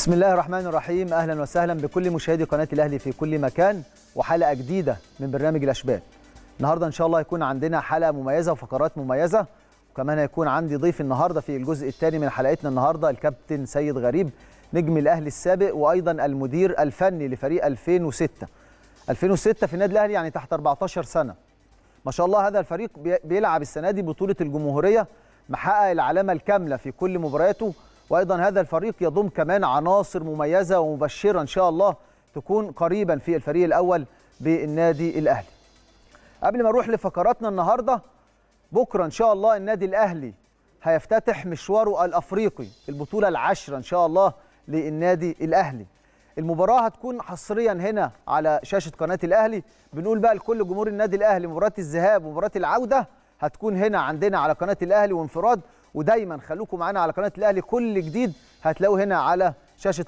بسم الله الرحمن الرحيم. أهلا وسهلا بكل مشاهدي قناة الأهلي في كل مكان وحلقة جديدة من برنامج الأشبال. النهاردة إن شاء الله هيكون عندنا حلقة مميزة وفقرات مميزة، وكمان هيكون عندي ضيف النهاردة في الجزء الثاني من حلقتنا النهاردة الكابتن سيد غريب نجم الأهلي السابق وأيضا المدير الفني لفريق 2006 في النادي الأهلي، يعني تحت 14 سنة. ما شاء الله هذا الفريق بيلعب السنة دي بطولة الجمهورية، محقق العلامة الكاملة في كل مبارياته، وايضا هذا الفريق يضم كمان عناصر مميزه ومبشره ان شاء الله تكون قريبا في الفريق الاول بالنادي الاهلي. قبل ما نروح لفقراتنا النهارده، بكره ان شاء الله النادي الاهلي هيفتتح مشواره الافريقي، البطوله العاشره ان شاء الله للنادي الاهلي. المباراه هتكون حصريا هنا على شاشه قناه الاهلي. بنقول بقى لكل جمهور النادي الاهلي مباراه الذهاب ومباراه العوده هتكون هنا عندنا على قناه الاهلي وانفراد، ودايما خلوكم معانا على قناه الاهلي، كل جديد هتلاقوه هنا على شاشه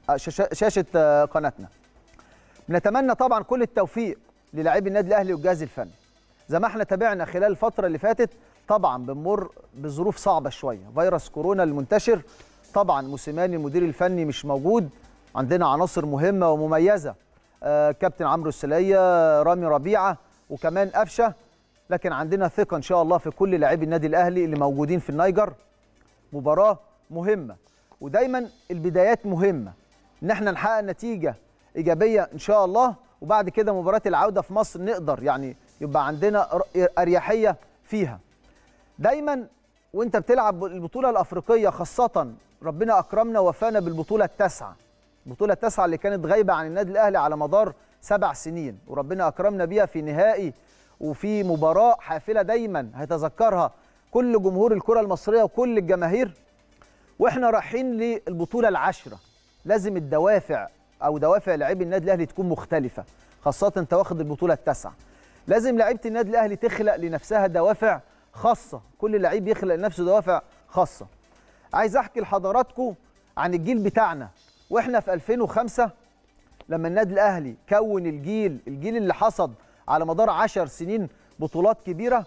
قناتنا. بنتمنى طبعا كل التوفيق للاعبي النادي الاهلي والجهاز الفني. زي ما احنا تابعنا خلال الفتره اللي فاتت، طبعا بنمر بظروف صعبه شويه، فيروس كورونا المنتشر، طبعا موسيماني المدير الفني مش موجود، عندنا عناصر مهمه ومميزه، كابتن عمرو السليه، رامي ربيعه، وكمان قفشه، لكن عندنا ثقة إن شاء الله في كل لاعبي النادي الأهلي اللي موجودين في النيجر. مباراة مهمة، ودايما البدايات مهمة، إن احنا نحقق نتيجة إيجابية إن شاء الله، وبعد كده مباراة العودة في مصر نقدر يعني يبقى عندنا أريحية فيها. دايما وانت بتلعب البطولة الأفريقية، خاصة ربنا أكرمنا ووفانا بالبطولة التاسعة، البطولة التاسعة اللي كانت غايبة عن النادي الأهلي على مدار 7 سنين، وربنا أكرمنا بيها في نهائي وفي مباراة حافلة دايما هيتذكرها كل جمهور الكرة المصرية وكل الجماهير. واحنا رايحين للبطولة العاشرة، لازم الدوافع او دوافع لاعبي النادي الاهلي تكون مختلفة، خاصة انت واخد البطولة التاسعة. لازم لعيبة النادي الاهلي تخلق لنفسها دوافع خاصة، كل لعيب يخلق لنفسه دوافع خاصة. عايز احكي لحضراتكم عن الجيل بتاعنا واحنا في 2005 لما النادي الاهلي كون الجيل اللي حصد على مدار 10 سنين بطولات كبيرة.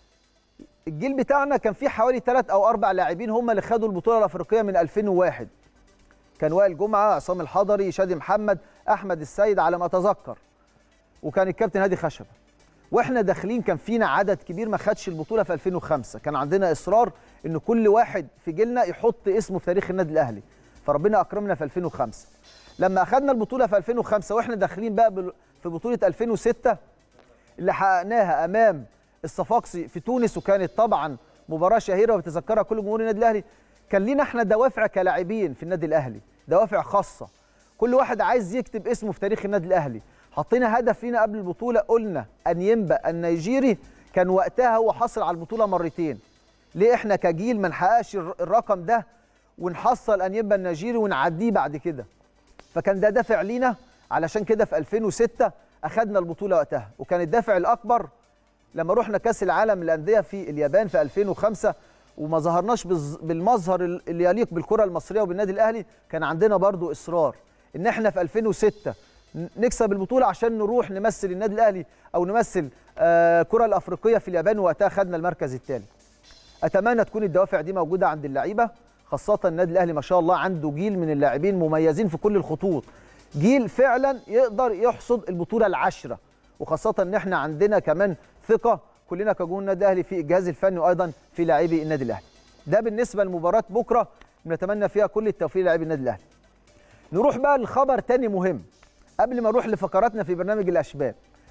الجيل بتاعنا كان فيه حوالي 3 أو 4 لاعبين هم اللي خدوا البطولة الأفريقية من 2001. كان وائل جمعة، عصام الحضري، شادي محمد، أحمد السيد على ما أتذكر، وكان الكابتن هادي خشبة. وإحنا داخلين كان فينا عدد كبير ما خدش البطولة في 2005، كان عندنا إصرار إن كل واحد في جيلنا يحط اسمه في تاريخ النادي الأهلي، فربنا أكرمنا في 2005. لما أخدنا البطولة في 2005 وإحنا داخلين بقى في بطولة 2006 اللي حققناها امام الصفاقسي في تونس، وكانت طبعا مباراه شهيره وبتذكرها كل جمهور النادي الاهلي. كان لينا احنا دوافع كلاعبين في النادي الاهلي، دوافع خاصه، كل واحد عايز يكتب اسمه في تاريخ النادي الاهلي. حطينا هدف لينا قبل البطوله، قلنا انيمبا النيجيري كان وقتها هو حصل على البطوله مرتين، ليه احنا كجيل ما نحققش الرقم ده ونحصل انيمبا النيجيري ونعديه بعد كده؟ فكان ده دافع لينا، علشان كده في 2006 أخذنا البطولة وقتها. وكان الدافع الأكبر لما رحنا كأس العالم للأندية في اليابان في 2005 وما ظهرناش بالمظهر اللي يليق بالكرة المصرية وبالنادي الأهلي، كان عندنا برضو إصرار إن احنا في 2006 نكسب البطولة عشان نروح نمثل النادي الأهلي أو نمثل الكرة الأفريقية في اليابان، وقتها خدنا المركز الثاني. أتمنى تكون الدوافع دي موجودة عند اللعيبة، خاصة النادي الأهلي ما شاء الله عنده جيل من اللاعبين مميزين في كل الخطوط، جيل فعلا يقدر يحصد البطولة العاشرة، وخاصة ان احنا عندنا كمان ثقة كلنا كجمهور النادي الاهلي في الجهاز الفني وايضا في لاعبي النادي الاهلي. ده بالنسبة لمباراة بكرة بنتمنى فيها كل التوفيق للاعبي النادي الاهلي. نروح بقى لخبر تاني مهم قبل ما نروح لفقراتنا في برنامج الاشبال.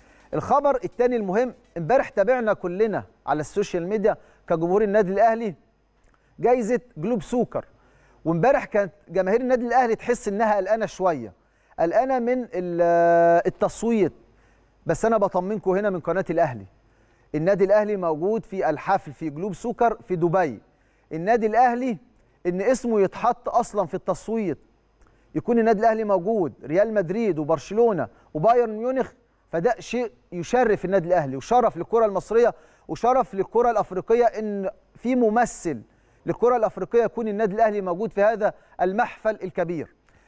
الخبر التاني المهم، امبارح تابعنا كلنا على السوشيال ميديا كجمهور النادي الاهلي جايزة جلوب سوكر، وامبارح كانت جماهير النادي الاهلي تحس انها قلقانة شوية، قلقانة من التصويت. بس أنا بطمنكم هنا من قناة الأهلي، النادي الأهلي موجود في الحفل في جلوب سوكر في دبي. النادي الأهلي إن اسمه يتحط أصلا في التصويت، يكون النادي الأهلي موجود، ريال مدريد وبرشلونة وبايرن ميونخ، فده شيء يشرف النادي الأهلي وشرف للكرة المصرية وشرف للكرة الأفريقية، إن في ممثل للكرة الأفريقية يكون النادي الأهلي موجود في هذا المحفل الكبير.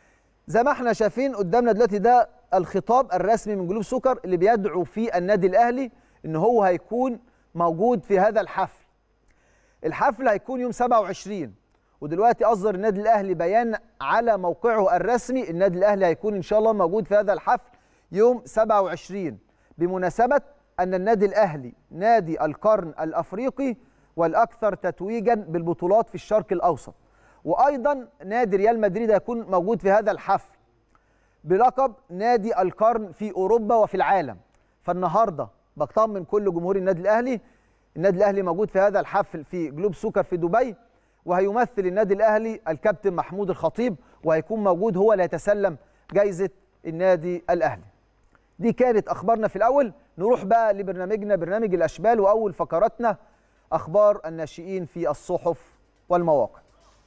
زي ما احنا شايفين قدامنا دلوقتي، ده الخطاب الرسمي من جلوب سوكر اللي بيدعو فيه النادي الاهلي ان هو هيكون موجود في هذا الحفل. الحفل هيكون يوم 27، ودلوقتي اصدر النادي الاهلي بيان على موقعه الرسمي. النادي الاهلي هيكون ان شاء الله موجود في هذا الحفل يوم 27 بمناسبه ان النادي الاهلي نادي القرن الافريقي والاكثر تتويجا بالبطولات في الشرق الاوسط. وايضا نادي ريال مدريد هيكون موجود في هذا الحفل بلقب نادي القرن في اوروبا وفي العالم. فالنهارده بطمن كل جمهور النادي الاهلي موجود في هذا الحفل في جلوب سوكر في دبي، وهيمثل النادي الاهلي الكابتن محمود الخطيب، وهيكون موجود هو اللي هيتسلم جائزه النادي الاهلي. دي كانت اخبارنا في الاول. نروح بقى لبرنامجنا برنامج الاشبال، واول فقراتنا اخبار الناشئين في الصحف والمواقع.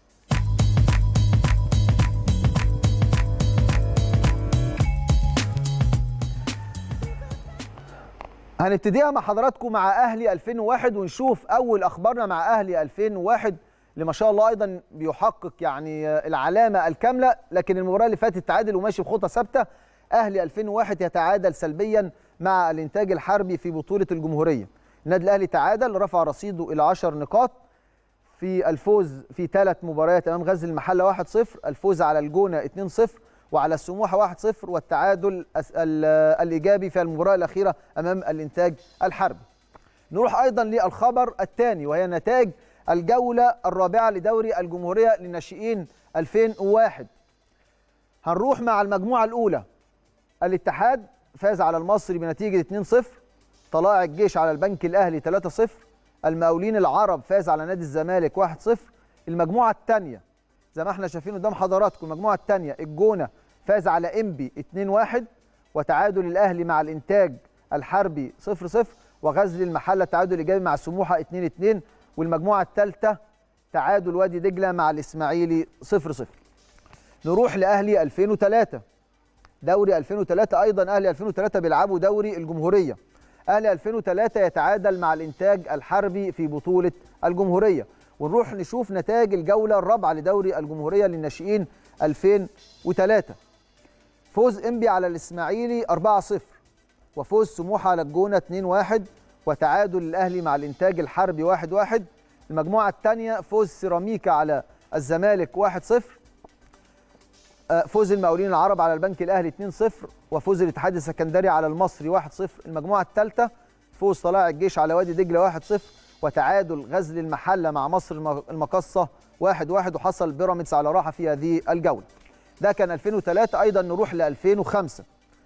هنبتديها مع حضراتكم مع اهلي 2001 ونشوف اول اخبارنا مع اهلي 2001 اللي ما شاء الله ايضا بيحقق يعني العلامه الكامله، لكن المباراه اللي فاتت تعادل وماشي بخطه ثابته. اهلي 2001 يتعادل سلبيا مع الانتاج الحربي في بطوله الجمهوريه. النادي الاهلي تعادل، رفع رصيده الى 10 نقاط في الفوز في 3 مباريات امام غزل المحله 1-0، الفوز على الجونه 2-0 وعلى السموحه 1-0، والتعادل الايجابي في المباراه الاخيره امام الانتاج الحربي. نروح ايضا للخبر الثاني وهي نتائج الجوله الرابعه لدوري الجمهوريه للناشئين 2001. هنروح مع المجموعه الاولى. الاتحاد فاز على المصري بنتيجه 2-0، طلائع الجيش على البنك الاهلي 3-0، المقاولين العرب فاز على نادي الزمالك 1-0. المجموعه الثانيه زي ما احنا شايفين قدام حضراتكم، المجموعه الثانيه الجونه فاز على انبي 2-1، وتعادل الاهلي مع الانتاج الحربي 0-0، وغزل المحله تعادل ايجابي مع سموحه 2-2، والمجموعه الثالثه تعادل وادي دجله مع الاسماعيلي 0-0. نروح لاهلي 2003 دوري 2003. ايضا اهلي 2003 بيلعبوا دوري الجمهوريه. اهلي 2003 يتعادل مع الانتاج الحربي في بطوله الجمهوريه. ونروح نشوف نتائج الجوله الرابعه لدوري الجمهوريه للناشئين 2003. فوز انبي على الاسماعيلي 4-0، وفوز سموحه على الجونه 2-1، وتعادل الاهلي مع الانتاج الحربي 1-1. المجموعه الثانيه فوز سيراميكا على الزمالك 1-0، فوز المقاولين العرب على البنك الاهلي 2-0، وفوز الاتحاد السكندري على المصري 1-0. المجموعه الثالثه فوز طلائع الجيش على وادي دجله 1-0، وتعادل غزل المحله مع مصر المقصه 1-1، وحصل بيراميدز على راحه في هذه الجوله. ده كان 2003. ايضا نروح ل 2005.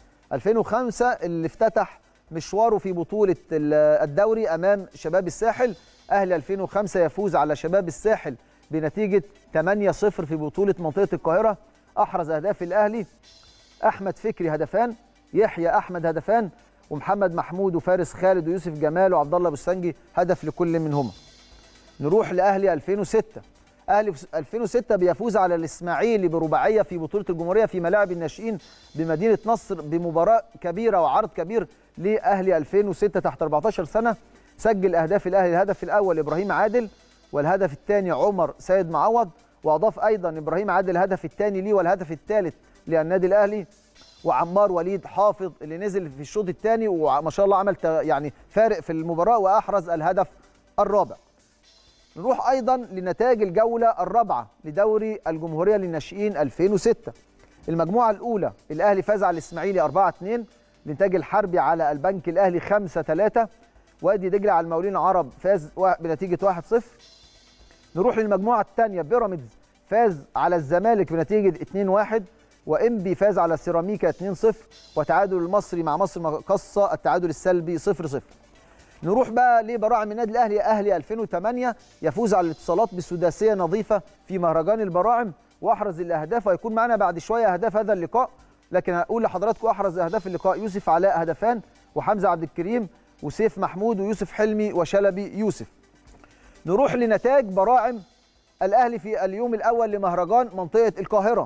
2005 اللي افتتح مشواره في بطوله الدوري امام شباب الساحل. اهلي 2005 يفوز على شباب الساحل بنتيجه 8-0 في بطوله منطقه القاهره. احرز اهداف الاهلي احمد فكري هدفان، يحيى احمد هدفان، ومحمد محمود وفارس خالد ويوسف جمال وعبد الله بوسنجي هدف لكل منهما. نروح لاهلي 2006. اهلي 2006 بيفوز على الاسماعيلي برباعيه في بطوله الجمهوريه في ملاعب الناشئين بمدينه نصر بمباراه كبيره وعرض كبير لاهلي 2006 تحت 14 سنه. سجل اهداف الاهلي الهدف الاول ابراهيم عادل، والهدف الثاني عمر سيد معوض، واضاف ايضا ابراهيم عادل الهدف الثاني ليه والهدف الثالث للنادي الاهلي، وعمار وليد حافظ اللي نزل في الشوط الثاني وما شاء الله عمل يعني فارق في المباراه واحرز الهدف الرابع. نروح ايضا لنتائج الجوله الرابعه لدوري الجمهوريه للناشئين 2006. المجموعه الاولى الاهلي فاز على الاسماعيلي 4-2، الانتاج الحربي على البنك الاهلي 5-3، وادي دجله على المقاولين العرب فاز بنتيجه 1-0. نروح للمجموعه الثانيه بيراميدز فاز على الزمالك بنتيجه 2-1، وانبي فاز على سيراميكا 2-0، وتعادل المصري مع مصر مقصه التعادل السلبي 0-0. نروح بقى لبراعم النادي الاهلي. اهلي 2008 يفوز على الاتصالات بسداسيه نظيفه في مهرجان البراعم واحرز الاهداف، وهيكون معنا بعد شويه اهداف هذا اللقاء، لكن هقول لحضراتكم احرز اهداف اللقاء يوسف علاء هدفان، وحمزه عبد الكريم، وسيف محمود، ويوسف حلمي، وشلبي يوسف. نروح لنتائج براعم الاهلي في اليوم الاول لمهرجان منطقه القاهره.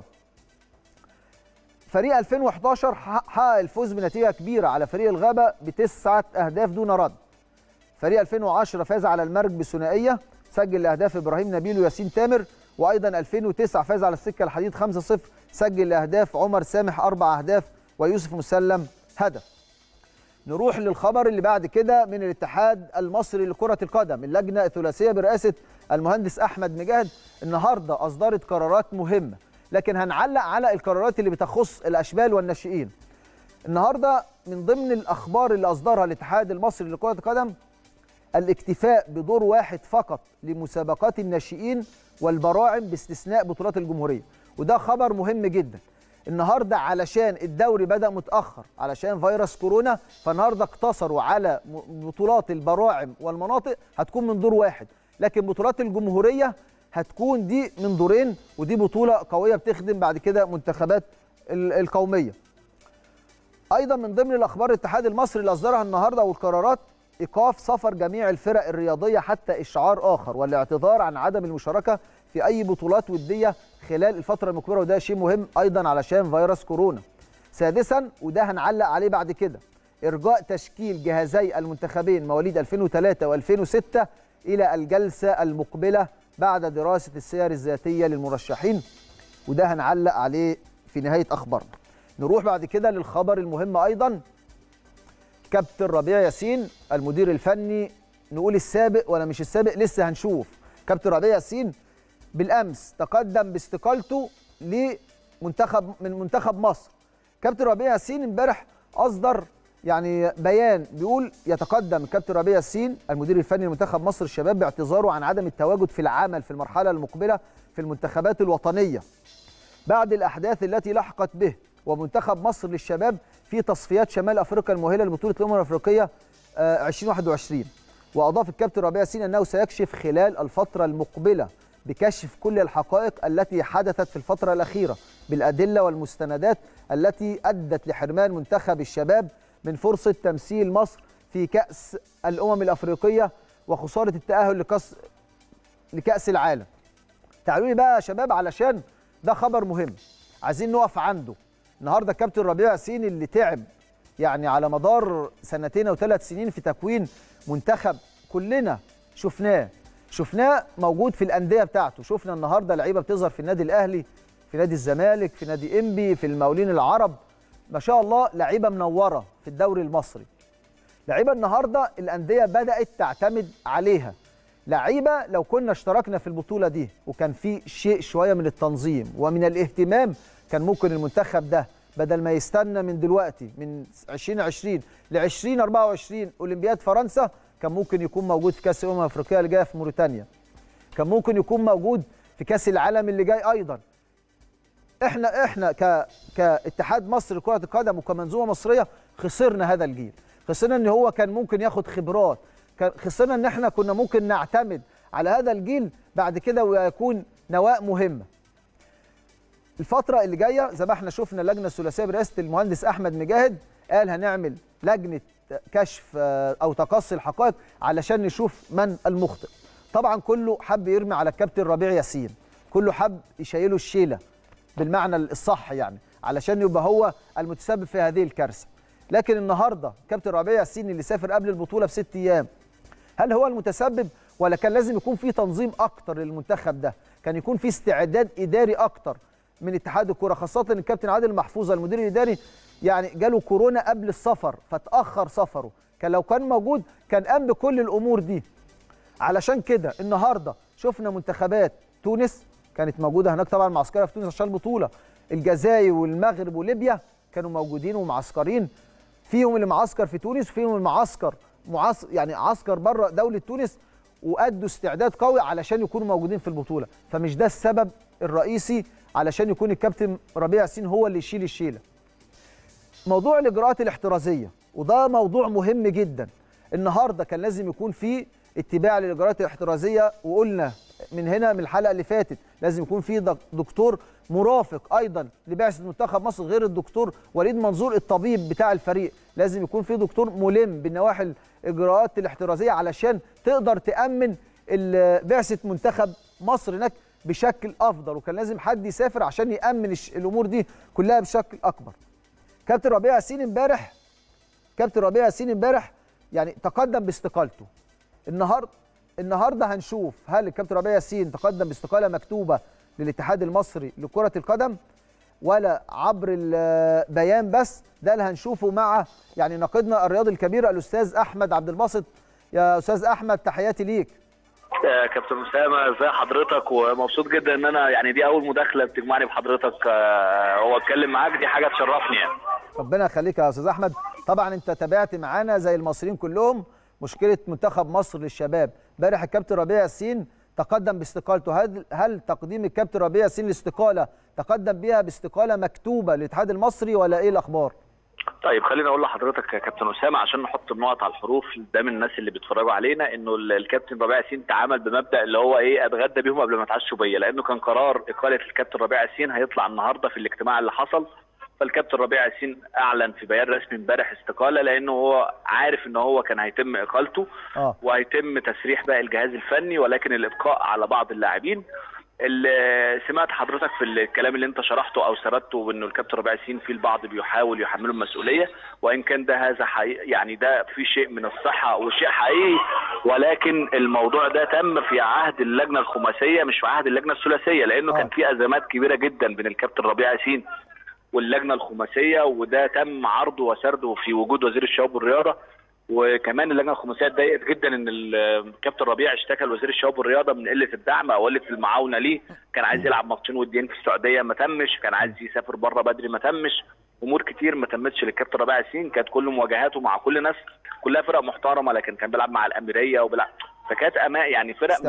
فريق 2011 حقق الفوز بنتيجه كبيره على فريق الغابه ب9 اهداف دون رد. فريق 2010 فاز على المرج بثنائيه، سجل اهداف ابراهيم نبيل وياسين تامر، وايضا 2009 فاز على السكه الحديد 5-0، سجل اهداف عمر سامح 4 اهداف ويوسف مسلم هدف. نروح للخبر اللي بعد كده من الاتحاد المصري لكرة القدم. اللجنة الثلاثية برئاسة المهندس أحمد مجاهد النهاردة أصدرت قرارات مهمة، لكن هنعلق على القرارات اللي بتخص الأشبال والناشئين. النهاردة من ضمن الأخبار اللي أصدرها الاتحاد المصري لكرة القدم الاكتفاء بدور واحد فقط لمسابقات الناشئين والبراعم باستثناء بطولات الجمهورية، وده خبر مهم جدا. النهارده علشان الدوري بدأ متأخر علشان فيروس كورونا، فالنهارده اقتصروا على بطولات البراعم والمناطق هتكون من دور واحد، لكن بطولات الجمهورية هتكون دي من دورين، ودي بطولة قوية بتخدم بعد كده منتخبات القومية. أيضا من ضمن الأخبار الاتحاد المصري اللي أصدرها النهارده والقرارات إيقاف سفر جميع الفرق الرياضية حتى إشعار آخر، والاعتذار عن عدم المشاركة في أي بطولات ودية خلال الفترة المقبلة، وده شيء مهم أيضا علشان فيروس كورونا. سادسا وده هنعلق عليه بعد كده، إرجاء تشكيل جهازي المنتخبين مواليد 2003 و2006 إلى الجلسة المقبلة بعد دراسة السير الذاتية للمرشحين، وده هنعلق عليه في نهاية أخبارنا. نروح بعد كده للخبر المهم أيضا، كابتن ربيع ياسين المدير الفني، نقول السابق ولا مش السابق لسه هنشوف. كابتن ربيع ياسين بالامس تقدم باستقالته من منتخب مصر. كابتن ربيع ياسين امبارح اصدر يعني بيان بيقول يتقدم الكابتن ربيع ياسين المدير الفني لمنتخب مصر الشباب باعتذاره عن عدم التواجد في العمل في المرحله المقبله في المنتخبات الوطنيه بعد الاحداث التي لحقت به ومنتخب مصر للشباب في تصفيات شمال افريقيا المؤهله لبطوله الامم الافريقيه 2021. واضاف الكابتن ربيع ياسين انه سيكشف خلال الفتره المقبله بكشف كل الحقائق التي حدثت في الفتره الاخيره بالادله والمستندات التي ادت لحرمان منتخب الشباب من فرصه تمثيل مصر في كاس الامم الافريقيه وخساره التاهل لكاس العالم. تعالوا لي بقى يا شباب علشان ده خبر مهم عايزين نقف عنده. النهارده الكابتن ربيع ياسين اللي تعب يعني على مدار 2 أو 3 سنين في تكوين منتخب كلنا شفناه موجود في الانديه بتاعته. شفنا النهارده لعيبه بتظهر في النادي الاهلي، في نادي الزمالك، في نادي انبي، في المقاولين العرب، ما شاء الله لعيبه منوره في الدوري المصري. لعيبه النهارده الانديه بدات تعتمد عليها. لعيبه لو كنا اشتركنا في البطوله دي وكان في شيء شويه من التنظيم ومن الاهتمام، كان ممكن المنتخب ده بدل ما يستنى من دلوقتي من 2020 ل 2024 اولمبياد فرنسا، كان ممكن يكون موجود في كاس الامم الافريقيه اللي جايه في موريتانيا، كان ممكن يكون موجود في كاس العالم اللي جاي ايضا. احنا كاتحاد مصر لكره القدم وكمنظومه مصريه خسرنا هذا الجيل، خسرنا ان هو كان ممكن ياخد خبرات، خسرنا ان احنا كنا ممكن نعتمد على هذا الجيل بعد كده ويكون نواة مهمه. الفتره اللي جايه زي ما احنا شفنا اللجنه الثلاثيه برئاسه المهندس احمد مجاهد قال هنعمل لجنه كشف او تقصي الحقائق علشان نشوف من المخطئ. طبعا كله حب يرمي على الكابتن ربيع ياسين، كله حب يشيله الشيله بالمعنى الصح يعني علشان يبقى هو المتسبب في هذه الكارثه. لكن النهارده كابتن ربيع ياسين اللي سافر قبل البطوله ب6 ايام، هل هو المتسبب ولا كان لازم يكون في تنظيم اكتر للمنتخب ده؟ كان يكون في استعداد اداري اكتر من اتحاد الكره، خاصه ان الكابتن عادل محفوظ المدير الاداري يعني جاله كورونا قبل السفر فتاخر سفره، كان لو كان موجود كان قام بكل الامور دي. علشان كده النهارده شفنا منتخبات تونس كانت موجوده هناك طبعا معسكرها في تونس عشان البطوله، الجزائر والمغرب وليبيا كانوا موجودين ومعسكرين، فيهم اللي معسكر في تونس وفيهم المعسكر يعني عسكر بره دوله تونس، وادوا استعداد قوي علشان يكونوا موجودين في البطوله. فمش ده السبب الرئيسي علشان يكون الكابتن ربيع ياسين هو اللي يشيل الشيله. موضوع الاجراءات الاحترازيه وده موضوع مهم جدا. النهارده كان لازم يكون في اتباع للاجراءات الاحترازيه، وقلنا من هنا من الحلقه اللي فاتت لازم يكون في دكتور مرافق ايضا لبعثه منتخب مصر غير الدكتور وليد منظور الطبيب بتاع الفريق، لازم يكون في دكتور ملم بالنواحي الاجراءات الاحترازيه علشان تقدر تامن بعثه منتخب مصر هناك بشكل افضل، وكان لازم حد يسافر عشان يامن الامور دي كلها بشكل اكبر. كابتن ربيع ياسين امبارح يعني تقدم باستقالته. النهارده هنشوف هل الكابتن ربيع ياسين تقدم باستقاله مكتوبه للاتحاد المصري لكره القدم ولا عبر البيان بس. ده اللي هنشوفه مع يعني ناقدنا الرياضي الكبير الاستاذ احمد عبد الباسط. يا استاذ احمد تحياتي ليك. كابتن اسامه ازي حضرتك؟ ومبسوط جدا ان انا يعني دي اول مداخله بتجمعني بحضرتك هو اتكلم معاك، دي حاجه تشرفني يعني. ربنا يخليك يا استاذ احمد. طبعا انت تابعت معانا زي المصريين كلهم مشكله منتخب مصر للشباب. امبارح الكابتن ربيع ياسين تقدم باستقالته. هل تقديم الكابتن ربيع ياسين الاستقاله تقدم بيها باستقاله مكتوبه للاتحاد المصري ولا ايه الاخبار؟ طيب خليني اقول لحضرتك يا كابتن اسامه عشان نحط النقط على الحروف قدام الناس اللي بيتفرجوا علينا، انه الكابتن ربيع ياسين تعامل بمبدا اللي هو ايه، اتغدى بيهم قبل ما يتعشوا بيا، لانه كان قرار اقاله الكابتن ربيع ياسين هيطلع النهارده في الاجتماع اللي حصل. فالكابتن ربيع ياسين اعلن في بيان رسمي امبارح استقاله، لانه هو عارف ان هو كان هيتم اقالته وهيتم تسريح باقي الجهاز الفني، ولكن الابقاء على بعض اللاعبين. اللي سمعت حضرتك في الكلام اللي انت شرحته او سردته، انه الكابتن ربيع ياسين في البعض بيحاول يحمله المسؤوليه، وان كان ده هذا حقيقي يعني ده في شيء من الصحه وشيء حقيقي، ولكن الموضوع ده تم في عهد اللجنه الخماسيه مش في عهد اللجنه الثلاثيه، لانه كان في ازمات كبيره جدا بين الكابتن ربيع ياسين واللجنه الخماسيه، وده تم عرضه وسرده في وجود وزير الشباب والرياضه. وكمان اللجنه الخماسيه اتضايقت جدا ان الكابتن ربيع اشتكى لوزير الشباب والرياضه من قله الدعم او قله المعاونه ليه. كان عايز يلعب ماتشين وديين في السعوديه ما تمش، كان عايز يسافر بره بدري ما تمش، امور كتير ما تمتش للكابتن ربيع ياسين. كانت كل مواجهاته مع كل ناس كلها فرق محترمه، لكن كان بيلعب مع الاميريه وبيلعب، فكانت يعني فرق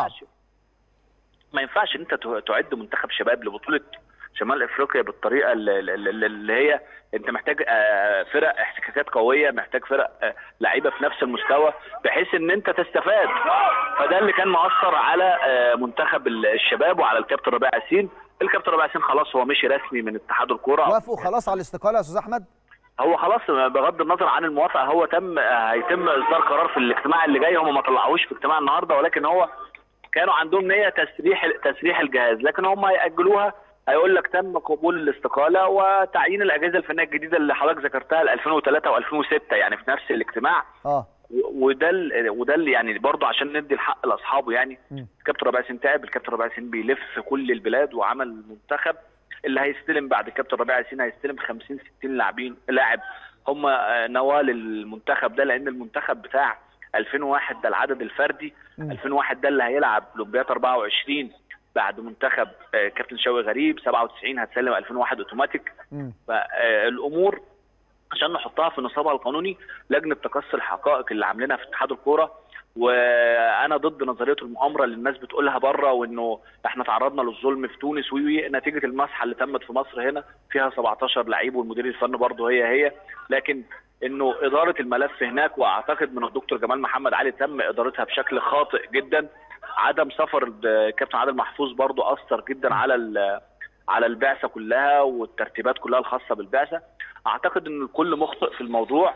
ما ينفعش ان انت تعد منتخب شباب لبطوله شمال افريقيا بالطريقه اللي هي انت محتاج فرق احتكاكات قويه، محتاج فرق لعيبه في نفس المستوى بحيث ان انت تستفاد. فده اللي كان مؤثر على منتخب الشباب وعلى الكابتن ربيع ياسين. الكابتن ربيع ياسين خلاص هو مشي رسمي من اتحاد الكوره. وافقوا خلاص على الاستقاله يا استاذ احمد؟ هو خلاص بغض النظر عن الموافقه، هو هيتم اصدار قرار في الاجتماع اللي جاي. هم ما طلعوش في اجتماع النهارده، ولكن هو كانوا عندهم نيه تسريح الجهاز، لكن هم هيأجلوها. هيقول لك تم قبول الاستقاله وتعيين الاجهزه الفنيه الجديده اللي حضرتك ذكرتها 2003 و2006 يعني في نفس الاجتماع. وده اللي يعني برضه عشان ندي الحق لاصحابه يعني. الكابتن ربيع ياسين تعب، الكابتن ربيع ياسين بيلف في كل البلاد وعمل منتخب اللي هيستلم بعد الكابتن ربيع ياسين هيستلم 50 60 لاعب هم نواه للمنتخب ده، لان المنتخب بتاع 2001 ده العدد الفردي. 2001 ده اللي هيلعب اولمبياد 24 بعد منتخب كابتن شوقي غريب. 97 هتسلم 2001 اوتوماتيك. فالامور عشان نحطها في نصابها القانوني، لجنه تقصي الحقائق اللي عاملينها في اتحاد الكوره. وانا ضد نظريه المؤامره اللي الناس بتقولها بره، وانه احنا تعرضنا للظلم في تونس نتيجه المسحه اللي تمت في مصر هنا فيها 17 لعيب والمدير الفني برضه هي، لكن انه اداره الملف هناك، واعتقد من الدكتور جمال محمد علي تم ادارتها بشكل خاطئ جدا. عدم سفر الكابتن عادل محفوظ برضه اثر جدا على البعثه كلها والترتيبات كلها الخاصه بالبعثه. اعتقد ان الكل مخطئ في الموضوع.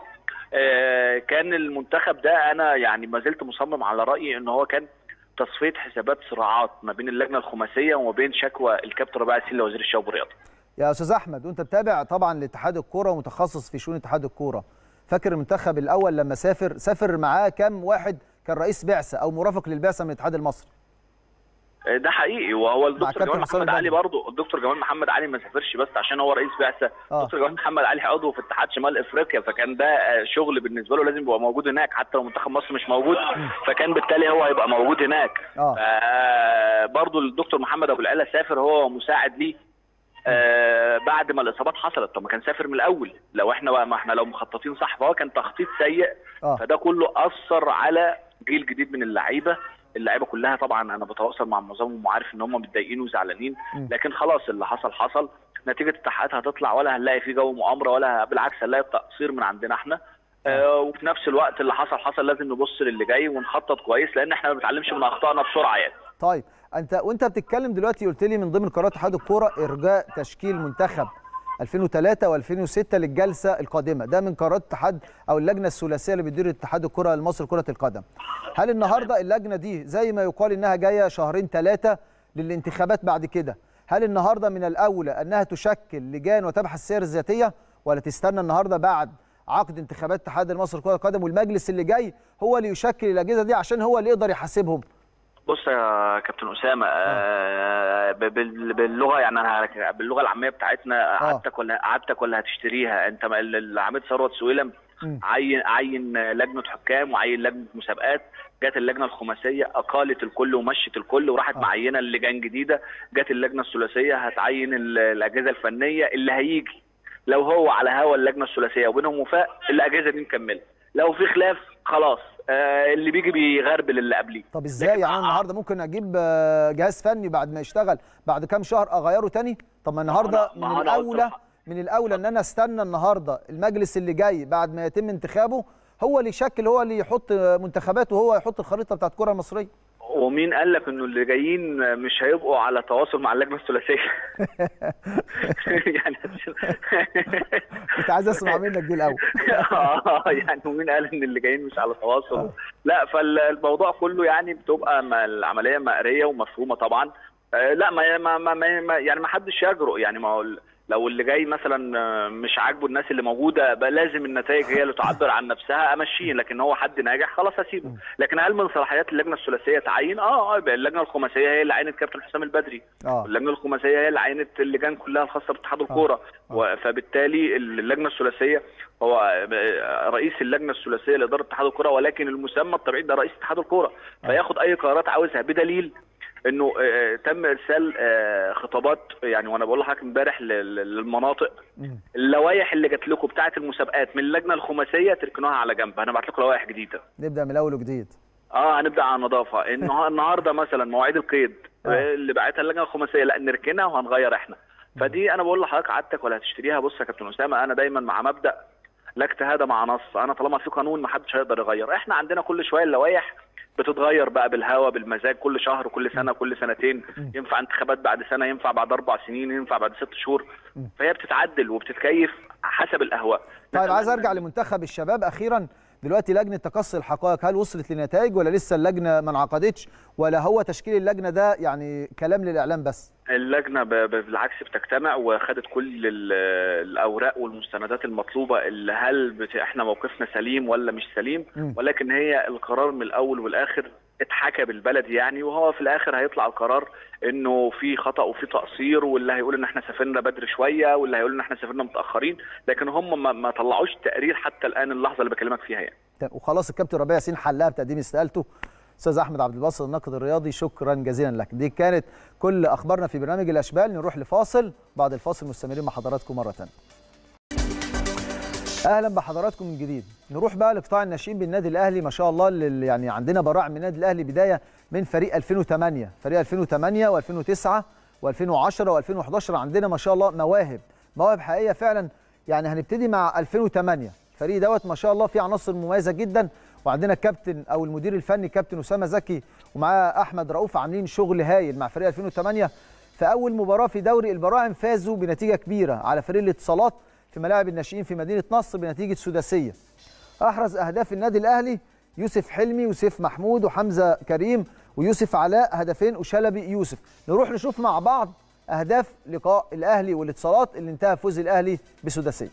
كان المنتخب ده انا يعني ما زلت مصمم على رايي ان هو كان تصفيه حسابات صراعات ما بين اللجنه الخماسيه وما بين شكوى الكابتن ربيع ياسين لوزير الشباب والرياضه. يا استاذ احمد، وانت بتابع طبعا لاتحاد الكوره ومتخصص في شؤون اتحاد الكوره، فاكر المنتخب الاول لما سافر معاه كام واحد كان رئيس بعثه او مرافق للبعثه من الاتحاد المصري؟ ده حقيقي. وهو الدكتور جمال محمد علي برضه، الدكتور جمال محمد علي ما سافرش بس عشان هو رئيس بعثه. الدكتور جمال محمد علي عضو في اتحاد شمال افريقيا، فكان ده شغل بالنسبه له لازم يبقى موجود هناك حتى لو منتخب مصر مش موجود، فكان بالتالي هو هيبقى موجود هناك. برضه الدكتور محمد ابو العلا سافر هو مساعد ليه بعد ما الاصابات حصلت. طب ما كان سافر من الاول لو احنا لو مخططين صح، فهو كان تخطيط سيء. فده كله اثر على جيل جديد من اللعيبه كلها. طبعا انا بتواصل مع معظمهم وعارف ان هم متضايقين وزعلانين، لكن خلاص اللي حصل. نتيجه التحقيقات هتطلع، ولا هنلاقي في جو مؤامره ولا بالعكس هنلاقي تقصير من عندنا احنا. وفي نفس الوقت اللي حصل لازم نبص للي جاي ونخطط كويس، لان احنا ما بنتعلمش من اخطائنا بسرعه يعني. طيب وانت بتتكلم دلوقتي قلت لي من ضمن قرارات اتحاد الكوره ارجاء تشكيل منتخب 2003 و2006 للجلسه القادمه. ده من قرارات اتحاد او اللجنه الثلاثيه اللي بتدير اتحاد الكره المصري كره القدم. هل النهارده اللجنه دي زي ما يقال انها جايه شهرين 3 للانتخابات بعد كده، هل النهارده من الاولى انها تشكل لجان وتبحث السير الذاتيه، ولا تستنى النهارده بعد عقد انتخابات اتحاد المصري كره القدم والمجلس اللي جاي هو اللي يشكل الاجهزه دي عشان هو اللي يقدر يحاسبهم؟ بص يا كابتن اسامه، باللغه يعني انا باللغه العاميه بتاعتنا، عادتك ولا هتشتريها؟ انت العميد ثروت سويلم عين لجنه حكام وعين لجنه مسابقات، جت اللجنه الخماسيه اقالت الكل ومشت الكل وراحت معينه لجان جديده، جت اللجنه الثلاثيه هتعين الاجهزه الفنيه اللي هيجي، لو هو على هوا اللجنه الثلاثيه وبينهم وفاق الاجهزه دي مكمله، لو في خلاف خلاص اللي بيجي بيغربل اللي قبليه. طب ازاي يعني انا النهارده ممكن اجيب جهاز فني بعد ما يشتغل بعد كام شهر اغيره تاني؟ طب ما النهارده من الاولى ان انا استنى النهارده المجلس اللي جاي بعد ما يتم انتخابه هو اللي يشكل، هو اللي يحط منتخباته، وهو يحط الخريطه بتاعت الكره المصريه. ومين قال لك انه اللي جايين مش هيبقوا على تواصل مع اللجنه الثلاثيه؟ يعني كنت عايز اسمع منك دي الاول. يعني ومين قال ان اللي جايين مش على تواصل؟ لا، فالموضوع كله يعني بتبقى العمليه مقريه ومفهومه طبعا. لا ما يعني ما حدش يجرؤ، يعني ما هو لو اللي جاي مثلا مش عاجبه الناس اللي موجوده لازم النتائج هي اللي تعبر عن نفسها، امشيه، لكن هو حد ناجح خلاص هسيبه. لكن هل من صلاحيات اللجنه الثلاثيه تعيين؟ اللجنه الخماسيه هي اللي عينت كابتن حسام البدري، اللجنه الخماسيه هي اللي عينت اللجان كلها الخاصه باتحاد الكوره، فبالتالي اللجنه الثلاثيه هو رئيس اللجنه الثلاثيه لاداره اتحاد الكوره، ولكن المسمى الطبيعي ده رئيس اتحاد الكوره، فياخد اي قرارات عاوزها بدليل انه تم ارسال خطابات، يعني وانا بقول لحضرتك امبارح للمناطق، اللوائح اللي جات لكم بتاعه المسابقات من اللجنه الخماسيه تركنوها على جنب، هنبعت لكم لوائح جديده. نبدا من الاول وجديد. هنبدا على النظافه. النهارده مثلا مواعيد القيد اللي بعتها اللجنه الخماسيه لا نركنها وهنغير احنا. فدي انا بقول لحضرتك عادتك ولا هتشتريها. بص يا كابتن اسامه، انا دايما مع مبدا لا اجتهاد مع نص، انا طالما في قانون ما حدش هيقدر يغير. احنا عندنا كل شويه اللوائح بتتغير بقى بالهوا بالمزاج، كل شهر كل سنه كل سنتين، ينفع انتخابات بعد سنه، ينفع بعد 4 سنين، ينفع بعد 6 شهور، فهي بتتعدل وبتتكيف حسب الاهواء. طيب عايز ارجع لمنتخب الشباب اخيرا. دلوقتي لجنه تقصي الحقائق هل وصلت لنتائج ولا لسه اللجنه ما انعقدتش، ولا هو تشكيل اللجنه ده يعني كلام للاعلام بس؟ اللجنه بالعكس بتجتمع وخدت كل الاوراق والمستندات المطلوبه، اللي هل احنا موقفنا سليم ولا مش سليم، ولكن هي القرار من الاول والاخر اتحكى بالبلد يعني، وهو في الاخر هيطلع القرار انه في خطا وفي تقصير، واللي هيقول ان احنا سافرنا بدري شويه واللي هيقول ان احنا سافرنا متاخرين، لكن هم ما طلعوش تقرير حتى الان اللحظه اللي بكلمك فيها يعني. وخلاص الكابتن ربيع ياسين حلها بتقديم استقالته. استاذ احمد عبد الباسط الناقد الرياضي، شكرا جزيلا لك. دي كانت كل اخبارنا في برنامج الاشبال. نروح لفاصل، بعد الفاصل مستمرين مع حضراتكم مره ثانيه. اهلا بحضراتكم من جديد. نروح بقى لقطاع الناشئين بالنادي الاهلي. ما شاء الله يعني عندنا براعم من النادي الاهلي، بدايه من فريق 2008 و2009 و2010 و2011. عندنا ما شاء الله مواهب حقيقيه فعلا. يعني هنبتدي مع 2008. الفريق دوت ما شاء الله فيه عناصر مميزه جدا، وعندنا الكابتن او المدير الفني كابتن اسامه زكي ومعاه احمد رؤوف عاملين شغل هايل مع فريق 2008. في اول مباراه في دوري البراعم فازوا بنتيجه كبيره على فريق الاتصالات في ملاعب الناشئين في مدينه نصر بنتيجه سداسيه. احرز اهداف النادي الاهلي يوسف حلمي وسيف محمود وحمزه كريم ويوسف علاء هدفين وشلبي يوسف. نروح نشوف مع بعض اهداف لقاء الاهلي والاتصالات اللي انتهى فوز الاهلي بسداسيه.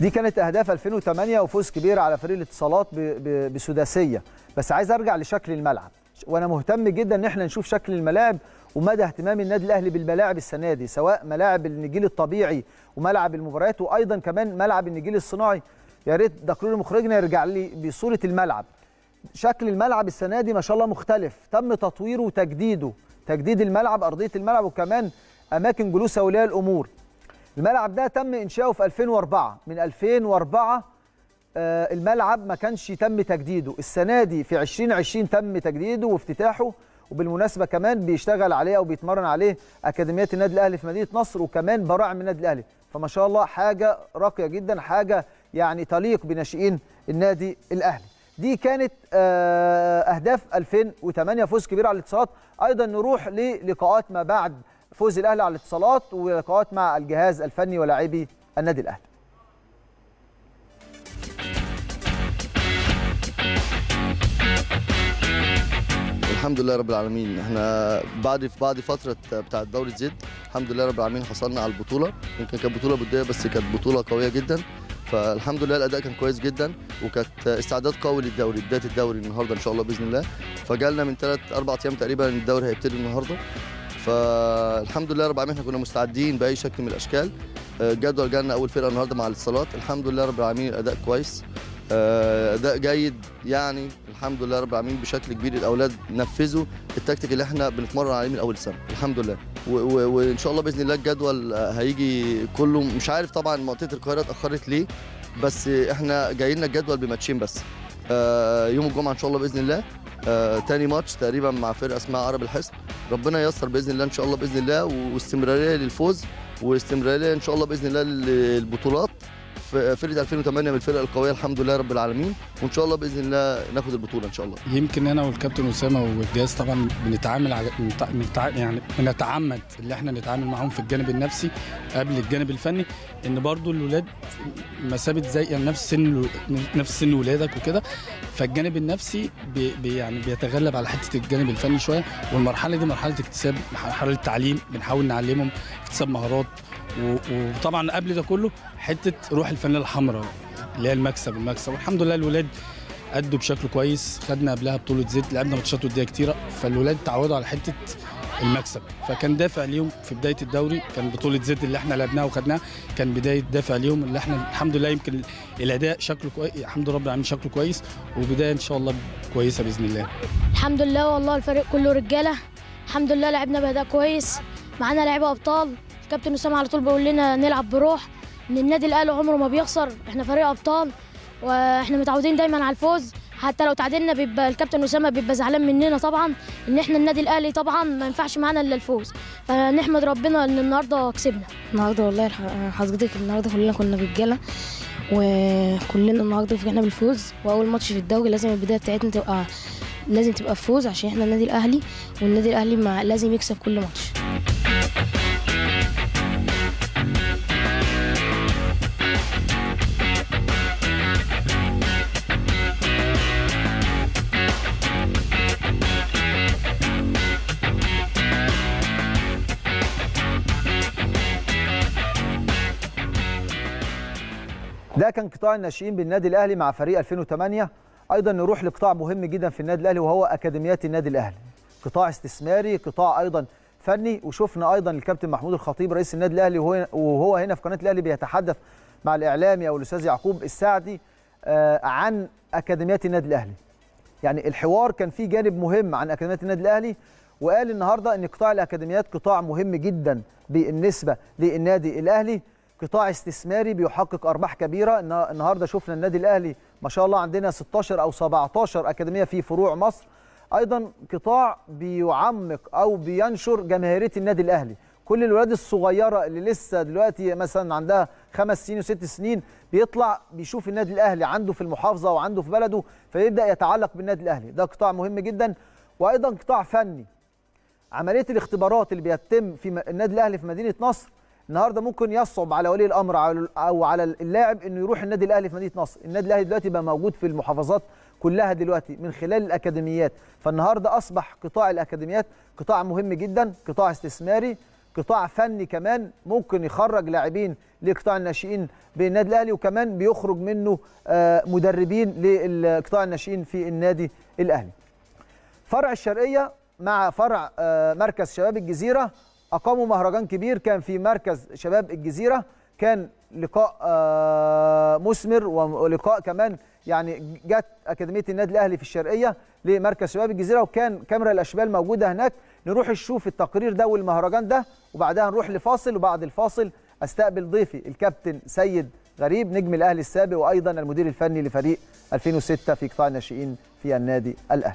دي كانت اهداف 2008 وفوز كبير على فريق الاتصالات بسداسيه. بس عايز ارجع لشكل الملعب، وانا مهتم جدا ان احنا نشوف شكل الملاعب ومدى اهتمام النادي الاهلي بالملاعب السنه دي، سواء ملاعب النجيل الطبيعي وملعب المباريات وايضا كمان ملعب النجيل الصناعي. يا ريت دكتور مخرجنا يرجع لي بصوره الملعب. شكل الملعب السنه دي ما شاء الله مختلف، تم تطويره وتجديده، تجديد الملعب، ارضيه الملعب، وكمان اماكن جلوس اولياء الامور. الملعب ده تم انشاؤه في 2004، من 2004 الملعب ما كانش تم تجديده. السنه دي في 2020 تم تجديده وافتتاحه، وبالمناسبه كمان بيشتغل عليه او بيتمرن عليه اكاديميات النادي الاهلي في مدينه نصر وكمان براعم النادي الاهلي. فما شاء الله حاجه راقيه جدا، حاجه يعني تليق بناشئين النادي الاهلي. دي كانت اهداف 2008، فوز كبير على الاتصالات. ايضا نروح للقاءات ما بعد فوز الاهلي على الاتصالات ولقاءات مع الجهاز الفني ولاعبي النادي الاهلي. الحمد لله رب العالمين. احنا بعد فتره بتاعه دوري زد الحمد لله رب العالمين حصلنا على البطوله. يمكن كانت بطوله بدايه بس كانت بطوله قويه جدا، فالحمد لله الاداء كان كويس جدا وكانت استعداد قوي للدوري، بدايه الدوري النهارده ان شاء الله باذن الله. فجالنا من 3-4 ايام تقريبا الدوري هيبتدي النهارده، فالحمد لله رب العالمين احنا كنا مستعدين باي شكل من الاشكال. الجدول جالنا اول فرقه النهارده مع الاتصالات، الحمد لله رب العالمين الاداء كويس، اداء جيد يعني الحمد لله رب العالمين بشكل كبير. الاولاد نفذوا التكتيك اللي احنا بنتمرن عليه من اول سنه الحمد لله، وان شاء الله باذن الله الجدول هيجي كله. مش عارف طبعا منطقه القاهره اتاخرت ليه، بس احنا جاي لنا الجدول بماتشين بس. يوم الجمعه ان شاء الله باذن الله تاني ماتش تقريبا مع فرقه اسمها عرب الحصن، ربنا ييسر باذن الله ان شاء الله باذن الله، واستمراريه للفوز واستمراريه ان شاء الله باذن الله للبطولات. فرقه 2008 من الفرق القويه الحمد لله رب العالمين، وان شاء الله باذن الله ناخد البطوله ان شاء الله. يمكن انا والكابتن اسامه والجهاز طبعا بنتعامل يعني بنتعمد اللي احنا نتعامل معاهم في الجانب النفسي قبل الجانب الفني، ان برضو الاولاد مسابه زي يعني نفس سن ولادك وكده، فالجانب النفسي يعني بيتغلب على حته الجانب الفني شويه. والمرحله دي مرحله اكتساب، مرحله التعليم، بنحاول نعلمهم اكتساب مهارات، وطبعا قبل ده كله حته روح الفانيلا الحمراء اللي هي المكسب. والحمد لله الولاد ادوا بشكل كويس. خدنا قبلها بطوله زيت، لعبنا ماتشات وديه كتيره، فالولاد تعودوا على حته المكسب، فكان دافع ليهم في بدايه الدوري. كان بطوله زيت اللي احنا لعبناها وخدناها كان بدايه دافع ليهم، اللي احنا الحمد لله يمكن الاداء شكله كويس، الحمد لله رب العالمين شكله كويس، وبدايه ان شاء الله كويسه باذن الله. الحمد لله والله الفريق كله رجاله، الحمد لله لعبنا باداء كويس، معانا لعيبه ابطال. الكابتن اسامه على طول بيقول لنا نلعب بروح، ان النادي الاهلي عمره ما بيخسر، احنا فريق ابطال واحنا متعودين دايما على الفوز. حتى لو تعادلنا بيبقى الكابتن اسامه بيبقى زعلان مننا طبعا، ان احنا النادي الاهلي طبعا ما ينفعش معانا الا الفوز، فنحمد ربنا ان النهارده كسبنا. النهارده والله حضرتك النهارده كلنا كنا رجاله، وكلنا النهارده فرحنا بالفوز، واول ماتش في الدوري لازم البدايه بتاعتنا لازم تبقى فوز، عشان احنا النادي الاهلي، والنادي الاهلي لازم يكسب كل ماتش. ده كان قطاع الناشئين بالنادي الاهلي مع فريق 2008. ايضا نروح لقطاع مهم جدا في النادي الاهلي وهو اكاديميات النادي الاهلي، قطاع استثماري، قطاع ايضا فني. وشفنا ايضا الكابتن محمود الخطيب رئيس النادي الاهلي وهو هنا في قناه الاهلي بيتحدث مع الاعلامي او الاستاذ يعقوب السعدي عن اكاديميات النادي الاهلي. يعني الحوار كان فيه جانب مهم عن اكاديميات النادي الاهلي، وقال النهارده ان قطاع الاكاديميات قطاع مهم جدا بالنسبه للنادي الاهلي، قطاع استثماري بيحقق ارباح كبيره. النهارده شفنا النادي الاهلي ما شاء الله عندنا 16 او 17 اكاديميه في فروع مصر. ايضا قطاع بيعمق او بينشر جماهيريه النادي الاهلي، كل الولاد الصغيره اللي لسه دلوقتي مثلا عندها 5 سنين و6 سنين بيطلع بيشوف النادي الاهلي عنده في المحافظه وعنده في بلده، فيبدا يتعلق بالنادي الاهلي. ده قطاع مهم جدا. وايضا قطاع فني، عمليه الاختبارات اللي بيتم في النادي الاهلي في مدينه نصر النهارده ممكن يصعب على ولي الامر او على اللاعب انه يروح النادي الاهلي في مدينه نصر. النادي الاهلي دلوقتي بقى موجود في المحافظات كلها دلوقتي من خلال الاكاديميات، فالنهارده اصبح قطاع الاكاديميات قطاع مهم جدا، قطاع استثماري، قطاع فني كمان ممكن يخرج لاعبين لقطاع الناشئين بالنادي الاهلي، وكمان بيخرج منه مدربين لقطاع الناشئين في النادي الاهلي. فرع الشرقيه مع فرع مركز شباب الجزيره اقاموا مهرجان كبير كان في مركز شباب الجزيره، كان لقاء مثمر ولقاء كمان يعني جت اكاديميه النادي الاهلي في الشرقيه لمركز شباب الجزيره، وكان كاميرا الاشبال موجوده هناك. نروح نشوف التقرير ده والمهرجان ده وبعدها نروح لفاصل، وبعد الفاصل استقبل ضيفي الكابتن سيد غريب نجم الاهلي السابق وايضا المدير الفني لفريق 2006 في قطاع الناشئين في النادي الاهلي.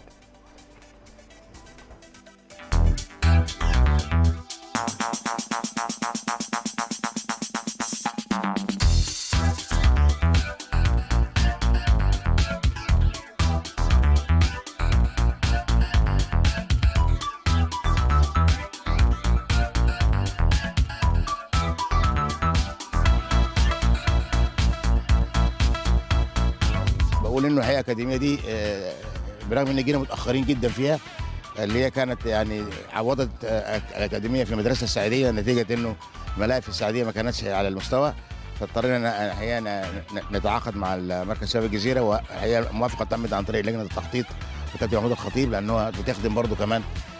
بقول انه الحقيقه الاكاديميه دي برغم ان جينا متاخرين جدا فيها، اللي هي كانت يعني عوضت الاكاديميه في المدرسه السعيديه نتيجه انه الملاعب في السعيديه ما كانتش على المستوى، فاضطرينا الحقيقه نتعاقد مع مركز شباب الجزيره، والحقيقه الموافقه تمت عن طريق لجنه التخطيط وكابتن محمود الخطيب، لانه بتخدم برضه كمان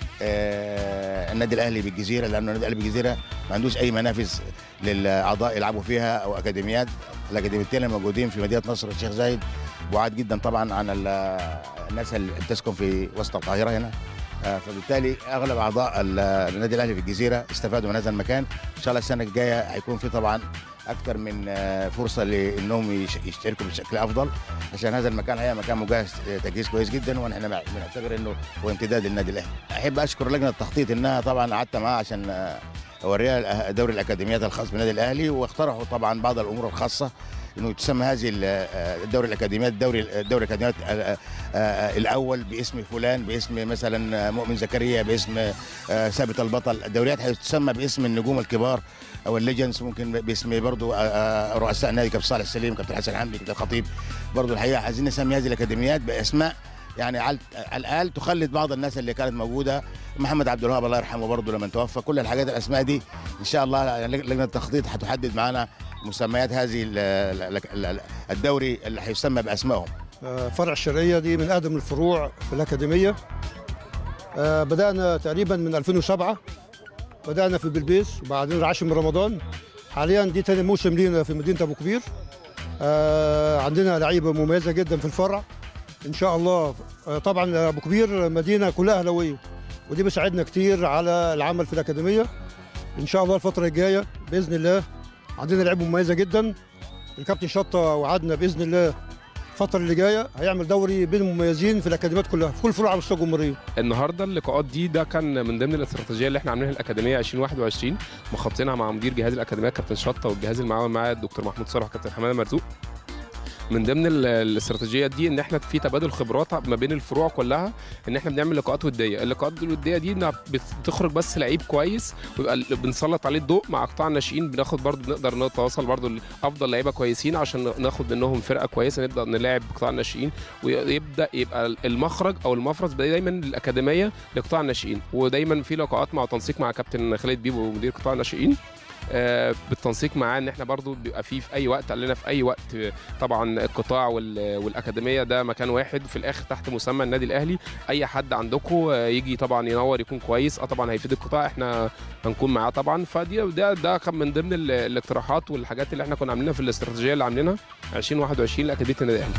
النادي الاهلي بالجزيره، لانه النادي الاهلي بالجزيره ما عندوش اي منافذ للاعضاء يلعبوا فيها او اكاديميات. الاكاديميتين الموجودين في مدينه نصر الشيخ زايد بعاد جدا طبعا عن الناس اللي بتسكن في وسط القاهره هنا، فبالتالي اغلب اعضاء النادي الاهلي في الجزيره استفادوا من هذا المكان. ان شاء الله السنه الجايه هيكون في طبعا اكثر من فرصه لانهم يشتركوا بشكل افضل، عشان هذا المكان هي مكان مجهز تجهيز كويس جدا، ونحن بنعتبر انه هو امتداد للنادي الاهلي. احب اشكر لجنه التخطيط انها طبعا قعدت معاها عشان اوريها دوري الاكاديميات الخاص بالنادي الاهلي، واقترحوا طبعا بعض الامور الخاصه انه تسمى هذه الدوري الاكاديميات دوري الاكاديميات الاول باسم فلان، باسم مثلا مؤمن زكريا، باسم ثابت البطل. الدوريات هتسمى باسم النجوم الكبار او الليجندز، ممكن باسم برضو رؤساء النادي كابتن صالح السليم، كابتن حسن حمدي، كابتن الخطيب. برضو الحقيقه عايزين نسمي هذه الاكاديميات باسماء يعني على الاقل تخلد بعض الناس اللي كانت موجوده. محمد عبد الوهاب الله يرحمه برضو لما توفى. كل الحاجات الاسماء دي ان شاء الله لجنه التخطيط هتحدد معانا مسميات هذه الدوري اللي هيسمى باسمائهم. فرع الشرقيه دي من اقدم الفروع في الاكاديميه. بدانا تقريبا من 2007، بدانا في بلبيس وبعدين العاشر من رمضان. حاليا دي تاني موسم لينا في مدينه ابو كبير. عندنا لعيبه مميزه جدا في الفرع ان شاء الله. طبعا ابو كبير مدينه كلها اهلاويه، ودي بيساعدنا كتير على العمل في الاكاديميه. ان شاء الله الفتره الجايه باذن الله عندنا لعيبه مميزه جدا. الكابتن شطه وعدنا باذن الله الفتره اللي جايه هيعمل دوري بين المميزين في الاكاديميات كلها في كل فروع على مستوى الجمهوريه. النهارده اللقاءات دي ده كان من ضمن الاستراتيجيه اللي احنا عاملينها الاكاديميه 2021، مخططينها مع مدير جهاز الاكاديميه كابتن شطه والجهاز المعاون معاه الدكتور محمود صالح وكابتن حماده مرزوق. من ضمن الاستراتيجيه دي ان احنا في تبادل خبرات ما بين الفروع كلها، ان احنا بنعمل لقاءات وديه. اللقاءات الوديه دي بتخرج بس لعيب كويس ويبقى بنسلط عليه الضوء مع قطاع الناشئين، بناخد برضو بنقدر نتواصل برضو افضل لعيبه كويسين عشان ناخد منهم فرقه كويسه نقدر نلاعب قطاع الناشئين، ويبدا يبقى المخرج او المفرز دايما الاكاديميه لقطاع الناشئين. ودايما في لقاءات مع تنسيق مع كابتن خالد بيبو مدير قطاع الناشئين، بالتنسيق معاه ان احنا برضو بيبقى في اي وقت قال لنا في اي وقت. طبعا القطاع والاكاديميه ده مكان واحد، وفي الاخر تحت مسمى النادي الاهلي. اي حد عندكم يجي طبعا ينور يكون كويس، طبعا هيفيد القطاع، احنا هنكون معاه طبعا. فدي ده كان من ضمن الاقتراحات والحاجات اللي احنا كنا عاملينها في الاستراتيجيه اللي عاملينها 2021 لاكاديميه النادي الاهلي.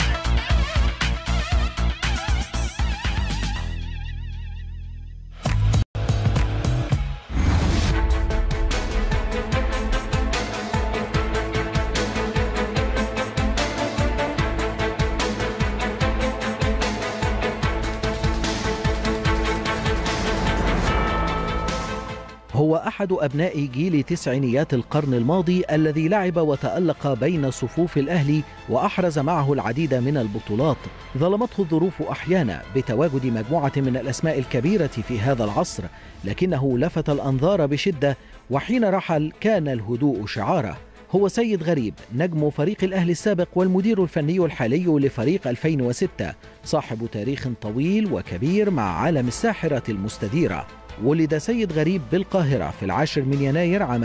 هو أحد أبناء جيل تسعينيات القرن الماضي الذي لعب وتألق بين صفوف الأهلي وأحرز معه العديد من البطولات. ظلمته الظروف أحيانا بتواجد مجموعة من الأسماء الكبيرة في هذا العصر، لكنه لفت الأنظار بشدة، وحين رحل كان الهدوء شعاره. هو سيد غريب نجم فريق الأهلي السابق والمدير الفني الحالي لفريق 2006، صاحب تاريخ طويل وكبير مع عالم الساحرة المستديرة. ولد سيد غريب بالقاهرة في 10 من يناير عام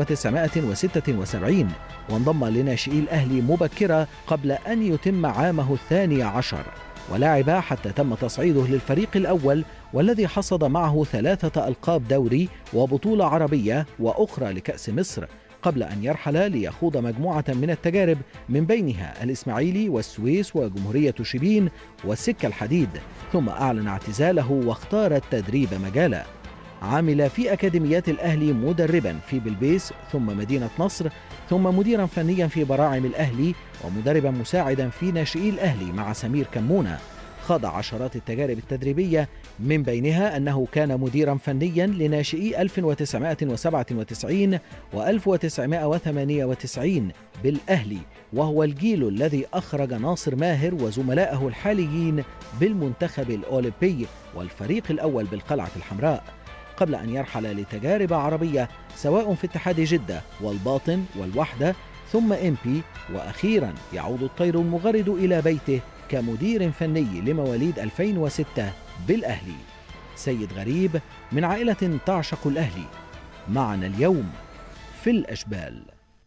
1976 وانضم لناشئي الأهلي مبكرة قبل أن يتم عامه 12 ولعب حتى تم تصعيده للفريق الأول والذي حصد معه 3 ألقاب دوري وبطولة عربية وأخرى لكأس مصر قبل أن يرحل ليخوض مجموعة من التجارب من بينها الإسماعيلي والسويس وجمهورية شبين والسكة الحديد ثم أعلن اعتزاله واختار التدريب مجاله. عمل في أكاديميات الأهلي مدربا في بلبيس ثم مدينة نصر ثم مديرا فنيا في براعم الأهلي ومدربا مساعدا في ناشئي الأهلي مع سمير كمونة. خاض عشرات التجارب التدريبية من بينها أنه كان مديرا فنيا لناشئي 1997 و1998 بالأهلي وهو الجيل الذي أخرج ناصر ماهر وزملائه الحاليين بالمنتخب الأولمبي والفريق الأول بالقلعة الحمراء قبل أن يرحل لتجارب عربية سواء في اتحاد جدة والباطن والوحدة ثم إمبي وأخيرا يعود الطير المغرد إلى بيته كمدير فني لمواليد 2006 بالأهلي. سيد غريب من عائلة تعشق الأهلي. معنا اليوم في الأشبال.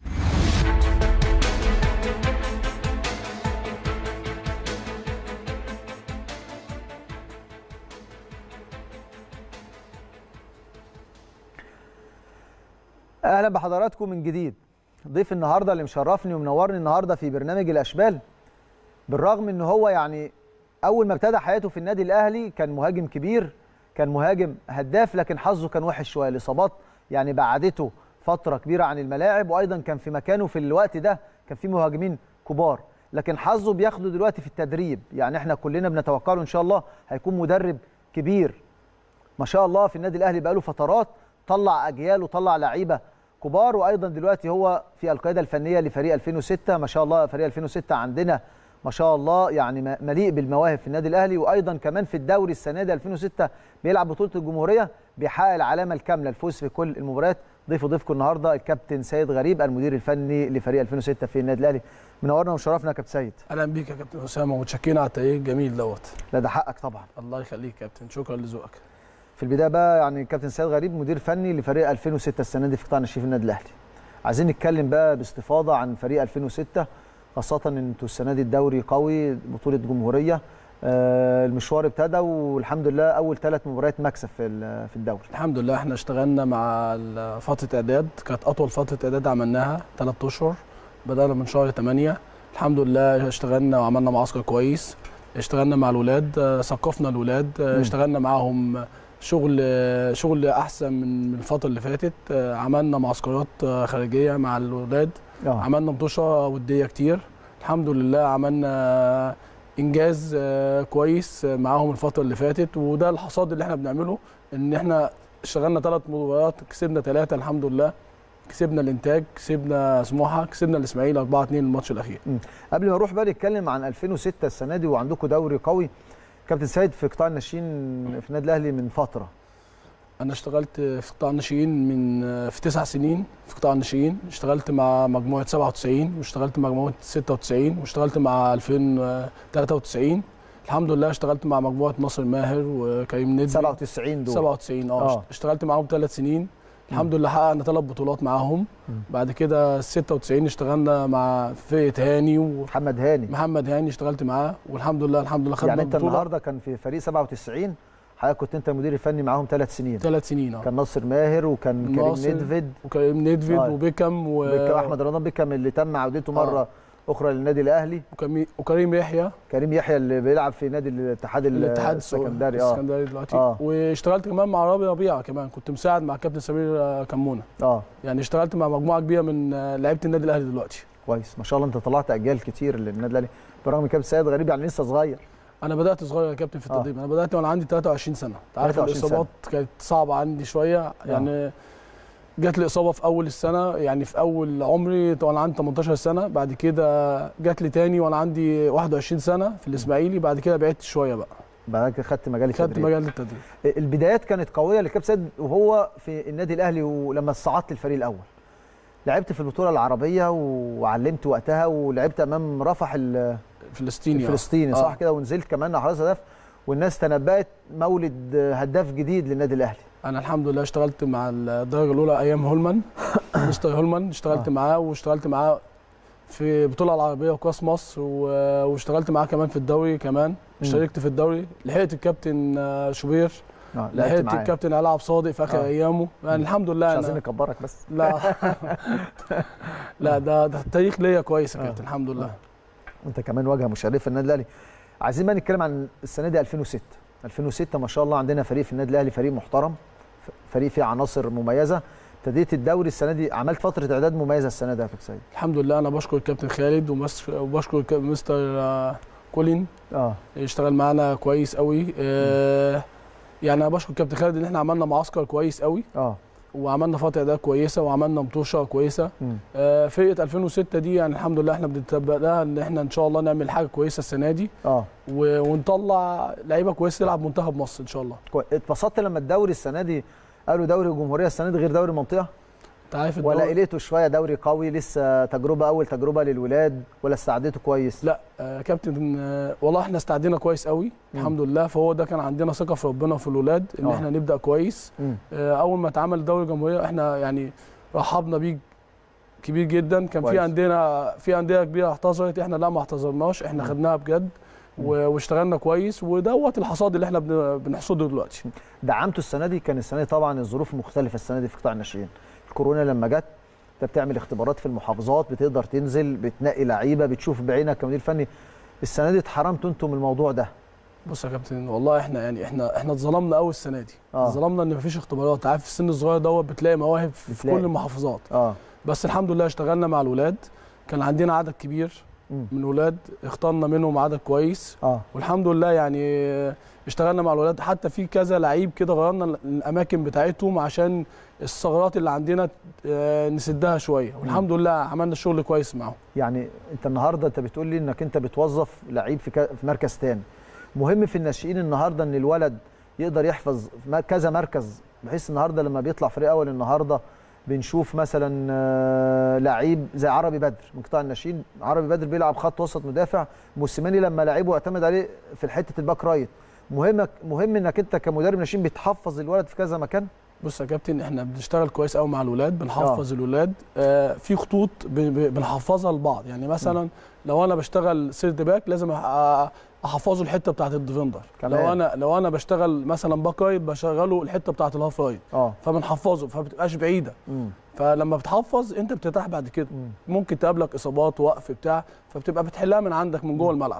أهلا بحضراتكم من جديد. ضيف النهارده اللي مشرفني ومنورني النهارده في برنامج الأشبال، بالرغم ان هو يعني اول ما ابتدى حياته في النادي الاهلي كان مهاجم كبير، كان مهاجم هداف، لكن حظه كان وحش شويه، الاصابات يعني بعدته فتره كبيره عن الملاعب، وايضا كان في مكانه في الوقت ده كان في مهاجمين كبار، لكن حظه بياخده دلوقتي في التدريب. يعني احنا كلنا بنتوقع له ان شاء الله هيكون مدرب كبير ما شاء الله في النادي الاهلي بقاله فترات، طلع اجيال وطلع لعيبه كبار، وايضا دلوقتي هو في القياده الفنيه لفريق 2006 ما شاء الله. فريق 2006 عندنا ما شاء الله يعني مليء بالمواهب في النادي الاهلي، وايضا كمان في الدوري السنه دي 2006 بيلعب بطوله الجمهوريه، بيحقق العلامه الكامله الفوز في كل المباريات. ضيفكم النهارده الكابتن سيد غريب المدير الفني لفريق 2006 في النادي الاهلي. منورنا ومشرفنا يا كابتن سيد. اهلا بيك يا كابتن اسامه ومتشكرين على التأييد الجميل دوت. لا ده حقك طبعا. الله يخليك يا كابتن، شكرا لذوقك. في البدايه بقى يعني كابتن سيد غريب مدير فني لفريق 2006 السنه دي في قطاع الناشئين في النادي الاهلي. عايزين نتكلم بقى باستفاضه عن فريق 2006، خاصة ان انتوا السنة دي الدوري قوي، بطولة جمهورية، المشوار ابتدى والحمد لله اول 3 مباريات مكسب في الدوري. الحمد لله احنا اشتغلنا مع فترة اعداد، كانت اطول فترة اعداد عملناها 3 اشهر، بدأنا من شهر 8. الحمد لله اشتغلنا وعملنا معسكر كويس، اشتغلنا مع الولاد، ثقفنا الولاد، اشتغلنا معاهم شغل احسن من الفترة اللي فاتت، عملنا معسكرات خارجية مع الولاد، عملنا مطوشه وديه كتير. الحمد لله عملنا انجاز كويس معاهم الفتره اللي فاتت، وده الحصاد اللي احنا بنعمله، ان احنا اشتغلنا 3 مباريات كسبنا 3 الحمد لله. كسبنا الانتاج، كسبنا سموحه، كسبنا الاسماعيلي 4-2 الماتش الاخير. قبل ما نروح بقى نتكلم عن 2006 السنه دي وعندكم دوري قوي، كابتن سيد في قطاع الناشئين في النادي الاهلي من فتره. أنا اشتغلت في قطاع الناشئين في 9 سنين في قطاع الناشئين، اشتغلت مع مجموعة 97 واشتغلت مع مجموعة 96 واشتغلت مع 2093. الحمد لله اشتغلت مع مجموعة ناصر ماهر وكريم ندبي 97 دول 97 اشتغلت معاهم 3 سنين. الحمد لله حققنا 3 بطولات معاهم. بعد كده 96 اشتغلنا مع فرقة هاني محمد هاني اشتغلت معاه، والحمد لله خدنا يعني انت النهارده كان في فريق 97 حضرتك كنت انت المدير الفني معاهم 3 سنين. 3 سنين كان ناصر ماهر وكان كريم ندفد وبيكم واحمد رمضان بيكم اللي تم عودته مره اخرى للنادي الاهلي، وكريم يحيى اللي بيلعب في نادي الاتحاد السكندري دلوقتي. واشتغلت كمان مع رامي ربيعه، كمان كنت مساعد مع كابتن سمير كمونه. يعني اشتغلت مع مجموعه كبيره من لعيبه النادي الاهلي دلوقتي. كويس ما شاء الله، انت طلعت اجيال كتير للنادي الاهلي برغم كابتن سيد غريب يعني لسه صغير. انا بدات صغير يا كابتن في التدريب. انا بدات وانا عندي 23 سنه. انت عارف الاصابات كانت صعبه عندي شويه، يعني جات لي اصابه في اول السنه، يعني في اول عمري وانا عندي 18 سنه، بعد كده جات لي تاني وانا عندي 21 سنه في الاسماعيلي، بعد كده بعدت شويه بقى. بعد كده خدت مجال التدريب. البدايات كانت قويه لكابتن سيد وهو في النادي الاهلي، ولما صعدت الفريق الاول لعبت في البطوله العربيه وعلمت وقتها، ولعبت امام رفح الفلسطيني صح كده، ونزلت كمان حراس هدف، والناس تنبأت مولد هداف جديد للنادي الاهلي. انا الحمد لله اشتغلت مع الدرجه الاولى ايام هولمان مستر هولمان، اشتغلت معاه واشتغلت معاه في البطوله العربيه وكاس مصر واشتغلت معاه كمان في الدوري كمان. اشتركت في الدوري، لحقت الكابتن شوبير، لحقت الكابتن علاء عبد الصادق في اخر ايامه. يعني الحمد لله. مش عايزين نكبرك بس. لا لا ده التاريخ ليا كويس يا كابتن الحمد لله. وانت كمان واجهه مشرفه النادي الاهلي. عايزين بقى نتكلم عن السنه دي 2006 ما شاء الله عندنا فريق في النادي الاهلي، فريق محترم، فريق فيه عناصر مميزه. ابتديت الدوري السنه دي، عملت فتره اعداد مميزه السنه دي يا كابتن سيد. الحمد لله. انا بشكر الكابتن خالد وبشكر مستر كولين. اشتغل معانا كويس قوي. يعني انا بشكر الكابتن خالد ان احنا عملنا معسكر كويس قوي. وعملنا فتره اعداد كويسه وعملنا مطوشه كويسه. فرقه 2006 دي يعني الحمد لله احنا بنتبع لها ان احنا ان شاء الله نعمل حاجه كويسه السنه دي. ونطلع لعيبه كويسه تلعب منتخب مصر ان شاء الله. اتبسطت لما الدوري السنه دي قالوا دوري الجمهوريه السنه دي غير دوري المنطقه؟ انت عارف ولا قليته شويه دوري قوي لسه تجربه، اول تجربه للولاد، ولا استعديته كويس؟ لا كابتن والله احنا استعدينا كويس قوي الحمد لله. فهو ده كان عندنا ثقه في ربنا وفي الولاد ان احنا نبدا كويس. اول ما اتعمل دوري الجمهوريه احنا يعني رحبنا بيه كبير جدا. كان في انديه كبيره اعتذرت، احنا لا ما اعتذرناش، احنا خدناها بجد واشتغلنا كويس، ودوت الحصاد اللي احنا بنحصده دلوقتي. دعمته السنه دي، كان السنه دي طبعا الظروف مختلفه السنه دي في قطاع الناشئين. الكورونا لما جت انت بتعمل اختبارات في المحافظات، بتقدر تنزل بتنقي لعيبه، بتشوف بعينك كمدير فني. السنه دي اتحرمتوا انتم من الموضوع ده. بص يا كابتن والله احنا اتظلمنا قوي السنه دي. اتظلمنا ان مفيش اختبارات. عارف في السن الصغير دوت بتلاقي مواهب في كل المحافظات. بس الحمد لله اشتغلنا مع الولاد، كان عندنا عدد كبير من الولاد، اخترنا منهم عدد كويس. والحمد لله يعني اشتغلنا مع الولاد. حتى في كذا لعيب كده غيرنا الاماكن بتاعتهم عشان الثغرات اللي عندنا نسدها شويه، والحمد لله عملنا شغل كويس معاهم. يعني انت النهارده انت بتقول لي انك انت بتوظف لعيب في مركز تاني. مهم في الناشئين النهارده ان الولد يقدر يحفظ كذا مركز، بحيث النهارده لما بيطلع فريق اول النهارده بنشوف مثلا لعيب زي عربي بدر من قطاع الناشئين. عربي بدر بيلعب خط وسط مدافع، موسيماني لما لعبه اعتمد عليه في حته الباك رايت. مهم انك انت كمدرب ناشئين بتحفظ الولد في كذا مكان. بص يا كابتن احنا بنشتغل كويس قوي مع الولاد، بنحفظ الولاد. في خطوط بنحفظها لبعض. يعني مثلا لو انا بشتغل سيرد باك لازم احفظه الحته بتاعت الديفندر. لو انا بشتغل مثلا باك رايت بشغله الحته بتاعت الهاف رايت. فبنحفظه فبتبقاش بعيده. فلما بتحفظ انت بترتاح بعد كده. ممكن تقابلك اصابات وقف بتاع، فبتبقى بتحلها من عندك من جوه الملعب.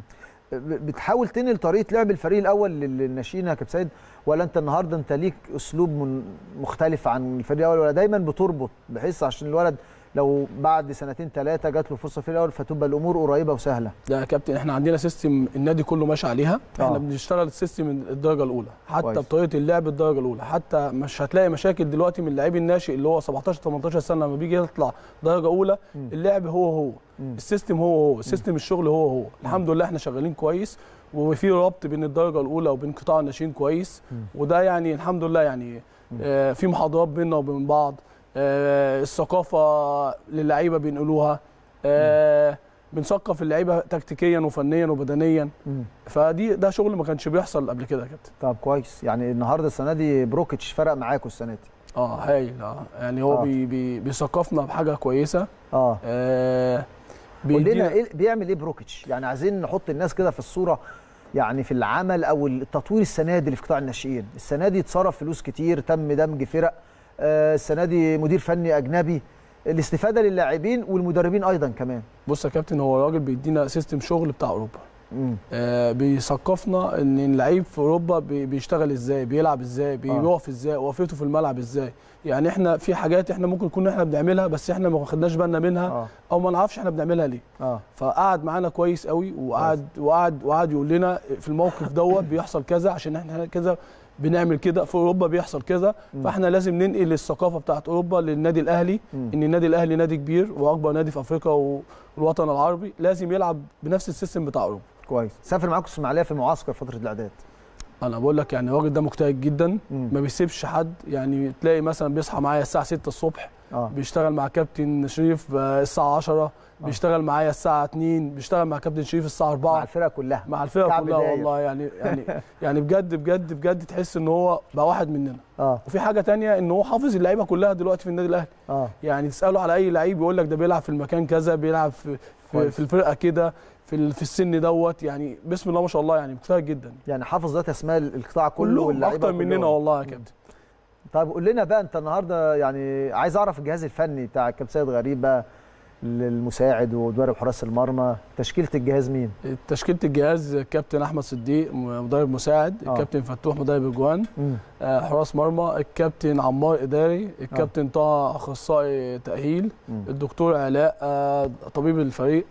بتحاول تنقل طريقه لعب الفريق الاول للناشئين يا كابتن سيد، ولا انت النهارده انت ليك اسلوب مختلف عن الفريق الاول، ولا دايما بتربط بحيث عشان الولد لو بعد سنتين ثلاثه جات له فرصه في الفريق الاول فتبقى الامور قريبه وسهله؟ لا يا كابتن احنا عندنا سيستم النادي كله ماشي عليها. احنا بنشتغل السيستم من الدرجه الاولى، حتى بطريقه اللعب الدرجه الاولى. حتى مش هتلاقي مشاكل دلوقتي من اللاعب الناشئ اللي هو 17 18 سنه لما بيجي يطلع درجه اولى. اللعب هو السيستم هو السيستم الشغل هو الحمد لله احنا شغالين كويس، وفي ربط بين الدرجه الاولى وبين قطاع الناشئين كويس. وده يعني الحمد لله يعني في محاضرات بيننا وبين بعض. الثقافه للعيبه بينقلوها. بنثقف اللعيبه تكتيكيا وفنيا وبدنيا. ده شغل ما كانش بيحصل قبل كده يا كابتن. طب كويس. يعني النهارده السنه دي بروكيتش فرق معاكم السنه دي؟ هايل. يعني هو بيثقفنا بحاجه كويسه. قول لنا بيعمل ايه بروكيتش؟ يعني عايزين نحط الناس كده في الصوره، يعني في العمل او التطوير السنه دي اللي في قطاع الناشئين. السنه دي اتصرف فلوس كتير، تم دمج فرق. السنه دي مدير فني اجنبي، الاستفاده للاعبين والمدربين ايضا كمان. بص يا كابتن هو راجل بيدينا سيستم شغل بتاع اوروبا. بيثقفنا ان اللعيب في اوروبا بيشتغل ازاي، بيلعب ازاي، بيقف ازاي، وقفته في الملعب ازاي. يعني احنا في حاجات احنا ممكن نكون احنا بنعملها بس احنا ما خدناش بالنا منها او ما نعرفش احنا بنعملها ليه. فقعد معانا كويس قوي وقعد يقول لنا في الموقف دوت بيحصل كذا عشان احنا كذا بنعمل كده، في اوروبا بيحصل كذا. فاحنا لازم ننقل الثقافه بتاعت اوروبا للنادي الاهلي. ان النادي الاهلي نادي كبير واكبر نادي في افريقيا والوطن العربي، لازم يلعب بنفس السيستم بتاع اوروبا. كويس. سافر معاكم اسماعيليه في المعسكر فتره الاعداد؟ انا بقول لك يعني الراجل ده مجتهد جدا، ما بيسيبش حد. يعني تلاقي مثلا بيصحى معايا الساعه 6 الصبح، بيشتغل مع كابتن شريف الساعه 10، بيشتغل معايا الساعه 2، بيشتغل مع كابتن شريف الساعه 4 مع الفرقه كلها. مع الفرقه كلها والله. يعني بجد بجد بجد تحس ان هو بقى واحد مننا. وفي حاجه تانية ان هو حافظ اللعيبه كلها دلوقتي في النادي الاهلي. يعني تساله على اي لعيب يقول لك ده بيلعب في المكان كذا، بيلعب في الفرقه كده، في السن دوت. يعني بسم الله ما شاء الله، يعني مجتهد جدا. يعني حافظ ذات اسماء القطاع كله واللعيبه اكتر مننا والله يا كابتن. طيب قول لنا بقى انت النهارده، يعني عايز اعرف الجهاز الفني بتاع الكابتن سيد غريب بقى، المساعد ومدرب حراس المرمى، تشكيله الجهاز مين؟ تشكيله الجهاز كابتن احمد صديق مدرب مساعد، الكابتن فتوح مدرب اجوان، حراس مرمى الكابتن عمار اداري، الكابتن طه اخصائي تاهيل، الدكتور علاء طبيب الفريق،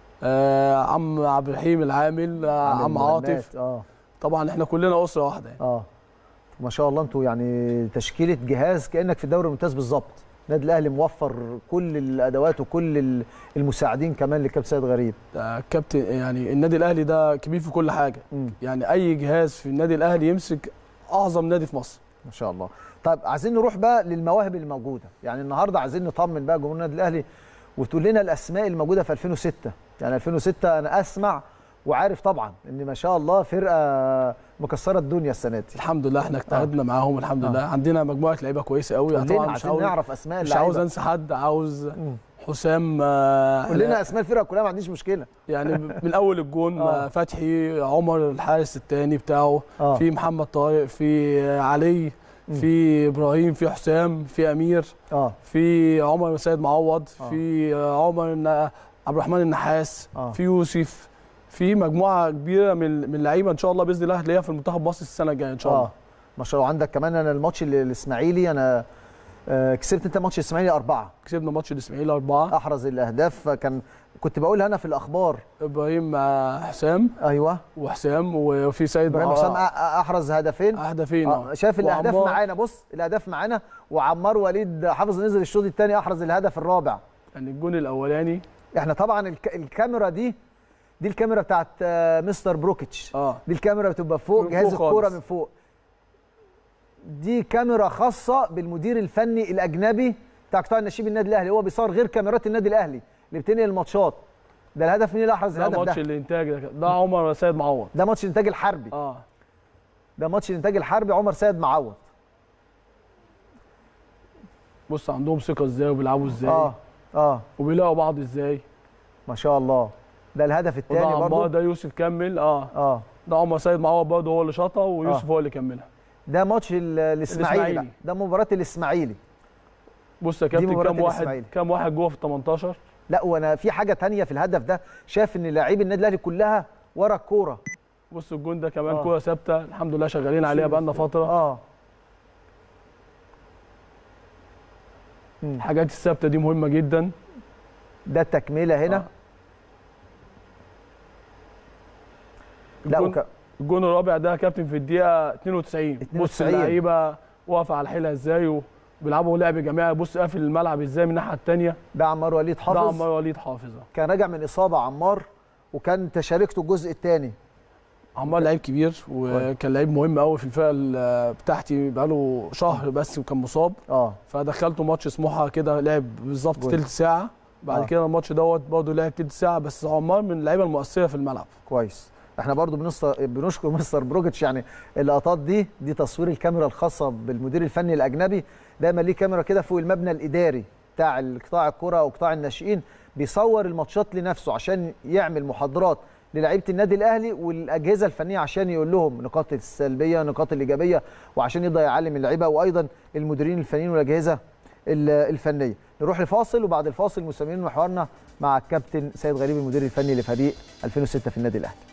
عم عبد الرحيم العامل، عم عاطف. طبعا احنا كلنا اسره واحده يعني. ما شاء الله انتوا يعني تشكيله جهاز كانك في الدوري الممتاز بالظبط. النادي الاهلي موفر كل الادوات وكل المساعدين كمان للكابتن سيد غريب. كابتن يعني النادي الاهلي ده كبير في كل حاجه. يعني اي جهاز في النادي الاهلي يمسك اعظم نادي في مصر. ما شاء الله. طيب عايزين نروح بقى للمواهب الموجوده، يعني النهارده عايزين نطمن بقى جمهور النادي الاهلي وتقول لنا الاسماء الموجوده في 2006. يعني 2006 انا اسمع وعارف طبعا ان ما شاء الله فرقه مكسره الدنيا السنه دي. الحمد لله احنا اجتهدنا معاهم الحمد لله. عندنا مجموعه لعيبه كويسه قوي. طبعا مش عاوز نعرف اسماء اللعيبه، مش عاوز انسى حد. عاوز حسام كلنا اسماء الفرقه كلها ما عنديش مشكله. يعني من اول الجون فتحي، عمر الحارس الثاني بتاعه، في محمد طارق، في علي، في ابراهيم، في حسام، في امير، في عمر سيد معوض، في عمر عبد الرحمن النحاس، في يوسف، في مجموعه كبيره من اللعيبه ان شاء الله باذن الله هتلاقيها في المنتخب مصر السنه الجايه ان شاء الله. ما شاء الله. عندك كمان انا الماتش الاسماعيلي، انا كسبت انت ماتش الاسماعيلي 4. كسبنا ماتش الاسماعيلي 4. احرز الاهداف كنت بقولها انا في الاخبار، ابراهيم حسام. ايوه وحسام، وفي سيد ابراهيم حسام احرز هدفين. شايف الاهداف معانا، بص الاهداف معانا، وعمار وليد حافظ نزل الشوط الثاني احرز الهدف الرابع. يعني الجون الاولاني احنا طبعا الكاميرا دي الكاميرا بتاعت مستر بروكيتش. دي الكاميرا بتبقى فوق جهاز الكوره من فوق. دي كاميرا خاصه بالمدير الفني الاجنبي بتاع قطاع الناشئين النادي الاهلي، هو بيصور غير كاميرات النادي الاهلي اللي بتنقل الماتشات. ده الهدف مين اللي احرز الهدف ده؟ ماتش الانتاج ده عمر سيد معوض. ده ماتش الانتاج الحربي. ده ماتش الانتاج الحربي، عمر سيد معوض. بص عندهم ثقه ازاي وبيلعبوا ازاي. وبيلاقوا بعض ازاي. ما شاء الله. ده الهدف الثاني برضه. ده يوسف كمل. ده عمر سيد معوض برضه هو اللي شاطها، ويوسف هو اللي كملها. ده ماتش الاسماعيلي. ده مباراه الاسماعيلي. بص يا كابتن كام واحد جوه في ال 18. لا وانا في حاجه ثانيه في الهدف ده، شايف ان لاعبي النادي الاهلي كلها ورا الكوره. بص الجون ده كمان كوره ثابته الحمد لله شغالين عليها بقالنا فتره. الحاجات الثابته دي مهمه جدا. ده التكمله هنا. لا الجون الرابع ده كابتن في الدقيقه 92. بص اللعيبه واقفه على حيلها ازاي وبيلعبوا لعب جماعي. بص قافل الملعب ازاي من الناحيه الثانيه. ده عمار وليد حافظ. ده عمار وليد حافظ. كان راجع من اصابه عمار، وكان تشاركته الجزء الثاني. عمار لعيب كبير وكان لعيب مهم قوي في الفرقه بتاعتي، بقاله شهر بس وكان مصاب. فدخلته ماتش سموحه كده لعب بالظبط ثلث ساعه. بعد كده الماتش دوت برضه لعب ثلث ساعه. بس عمار من اللعيبه المؤثره في الملعب. كويس. احنا برضو بنشكر مستر بروكيتش. يعني اللقطات دي تصوير الكاميرا الخاصه بالمدير الفني الاجنبي. دايما ليه كاميرا كده فوق المبنى الاداري بتاع قطاع الكره وقطاع الناشئين، بيصور الماتشات لنفسه عشان يعمل محاضرات للاعيبه النادي الاهلي والاجهزه الفنيه، عشان يقول لهم نقاط السلبيه نقاط الايجابيه، وعشان يقدر يعلم اللعيبه وايضا المديرين الفنيين والاجهزه الفنيه. نروح لفاصل، وبعد الفاصل مستمرين محورنا مع الكابتن سيد غريب المدير الفني لفريق 2006 في النادي الاهلي.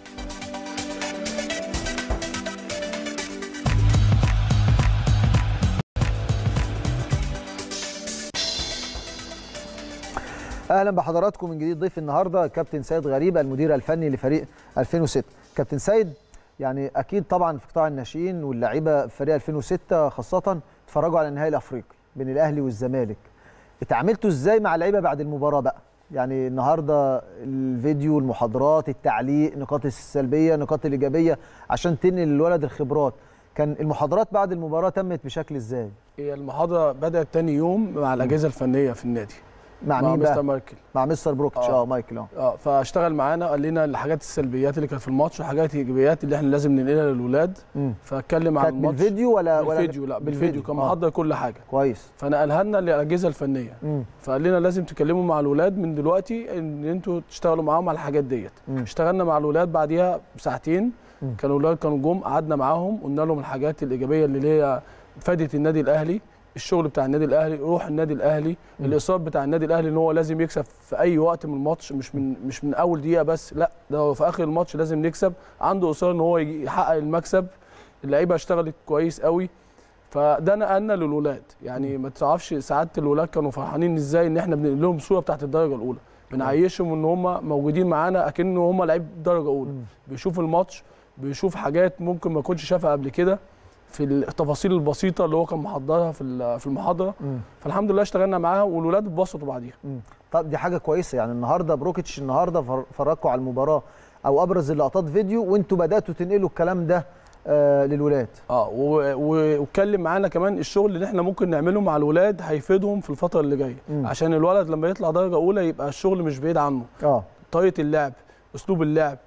اهلا بحضراتكم من جديد. ضيف النهارده كابتن سيد غريب المدير الفني لفريق 2006. كابتن سيد، يعني اكيد طبعا في قطاع الناشئين واللعيبه في فريق 2006 خاصه اتفرجوا على النهائي الافريقي بين الاهلي والزمالك. اتعاملتوا ازاي مع اللعيبه بعد المباراه بقى؟ يعني النهارده الفيديو، المحاضرات، التعليق، النقاط السلبيه، النقاط الايجابيه، عشان تنقل للولد الخبرات. كان المحاضرات بعد المباراه تمت بشكل ازاي؟ هي المحاضره بدات تاني يوم مع الاجهزه الفنيه في النادي. مع مين بقى؟ مستر مايكل. مع مستر بروكتش. مايكل. فاشتغل معانا، قال لنا الحاجات السلبيات اللي كانت في الماتش والحاجات الايجابيات اللي احنا لازم ننقلها للاولاد. فاتكلم عن الماتش. بالفيديو ولا بالفيديو؟ لا بالفيديو، كان محضر كل حاجه كويس. فنقلها لنا للاجهزه الفنيه. فقال لنا لازم تكلموا مع الاولاد من دلوقتي ان انتوا تشتغلوا معاهم على الحاجات ديت. اشتغلنا مع الاولاد بعديها بساعتين. كانوا الاولاد كانوا جم، قعدنا معاهم، قلنا لهم الحاجات الايجابيه اللي هي فادت النادي الاهلي، الشغل بتاع النادي الاهلي، روح النادي الاهلي، الاصرار بتاع النادي الاهلي ان هو لازم يكسب في اي وقت من الماتش، مش من اول دقيقه بس، لا ده هو في اخر الماتش لازم نكسب، عنده اصرار ان هو يحقق المكسب. اللعيبه اشتغلت كويس قوي، فده نقلنا للولاد. يعني ما تعرفش سعاده الولاد كانوا فرحانين ازاي ان احنا بنقول لهم صوره بتاعت الدرجه الاولى، بنعيشهم ان هم موجودين معانا اكن هم لعيب درجه اولى. بيشوف الماتش، بيشوف حاجات ممكن ما يكونش شافها قبل كده في التفاصيل البسيطه اللي هو كان محضرها في المحاضره. فالحمد لله اشتغلنا معاها والولاد اتبسطوا بعديها. طب دي حاجه كويسه. يعني النهارده بروكيتش النهارده فرجكم على المباراه او ابرز اللقطات فيديو، وانتوا بداتوا تنقلوا الكلام ده للولاد. واتكلم معانا كمان الشغل اللي احنا ممكن نعمله مع الولاد هيفيدهم في الفتره اللي جايه، عشان الولد لما يطلع درجه اولى يبقى الشغل مش بعيد عنه. طريقه اللعب، اسلوب اللعب،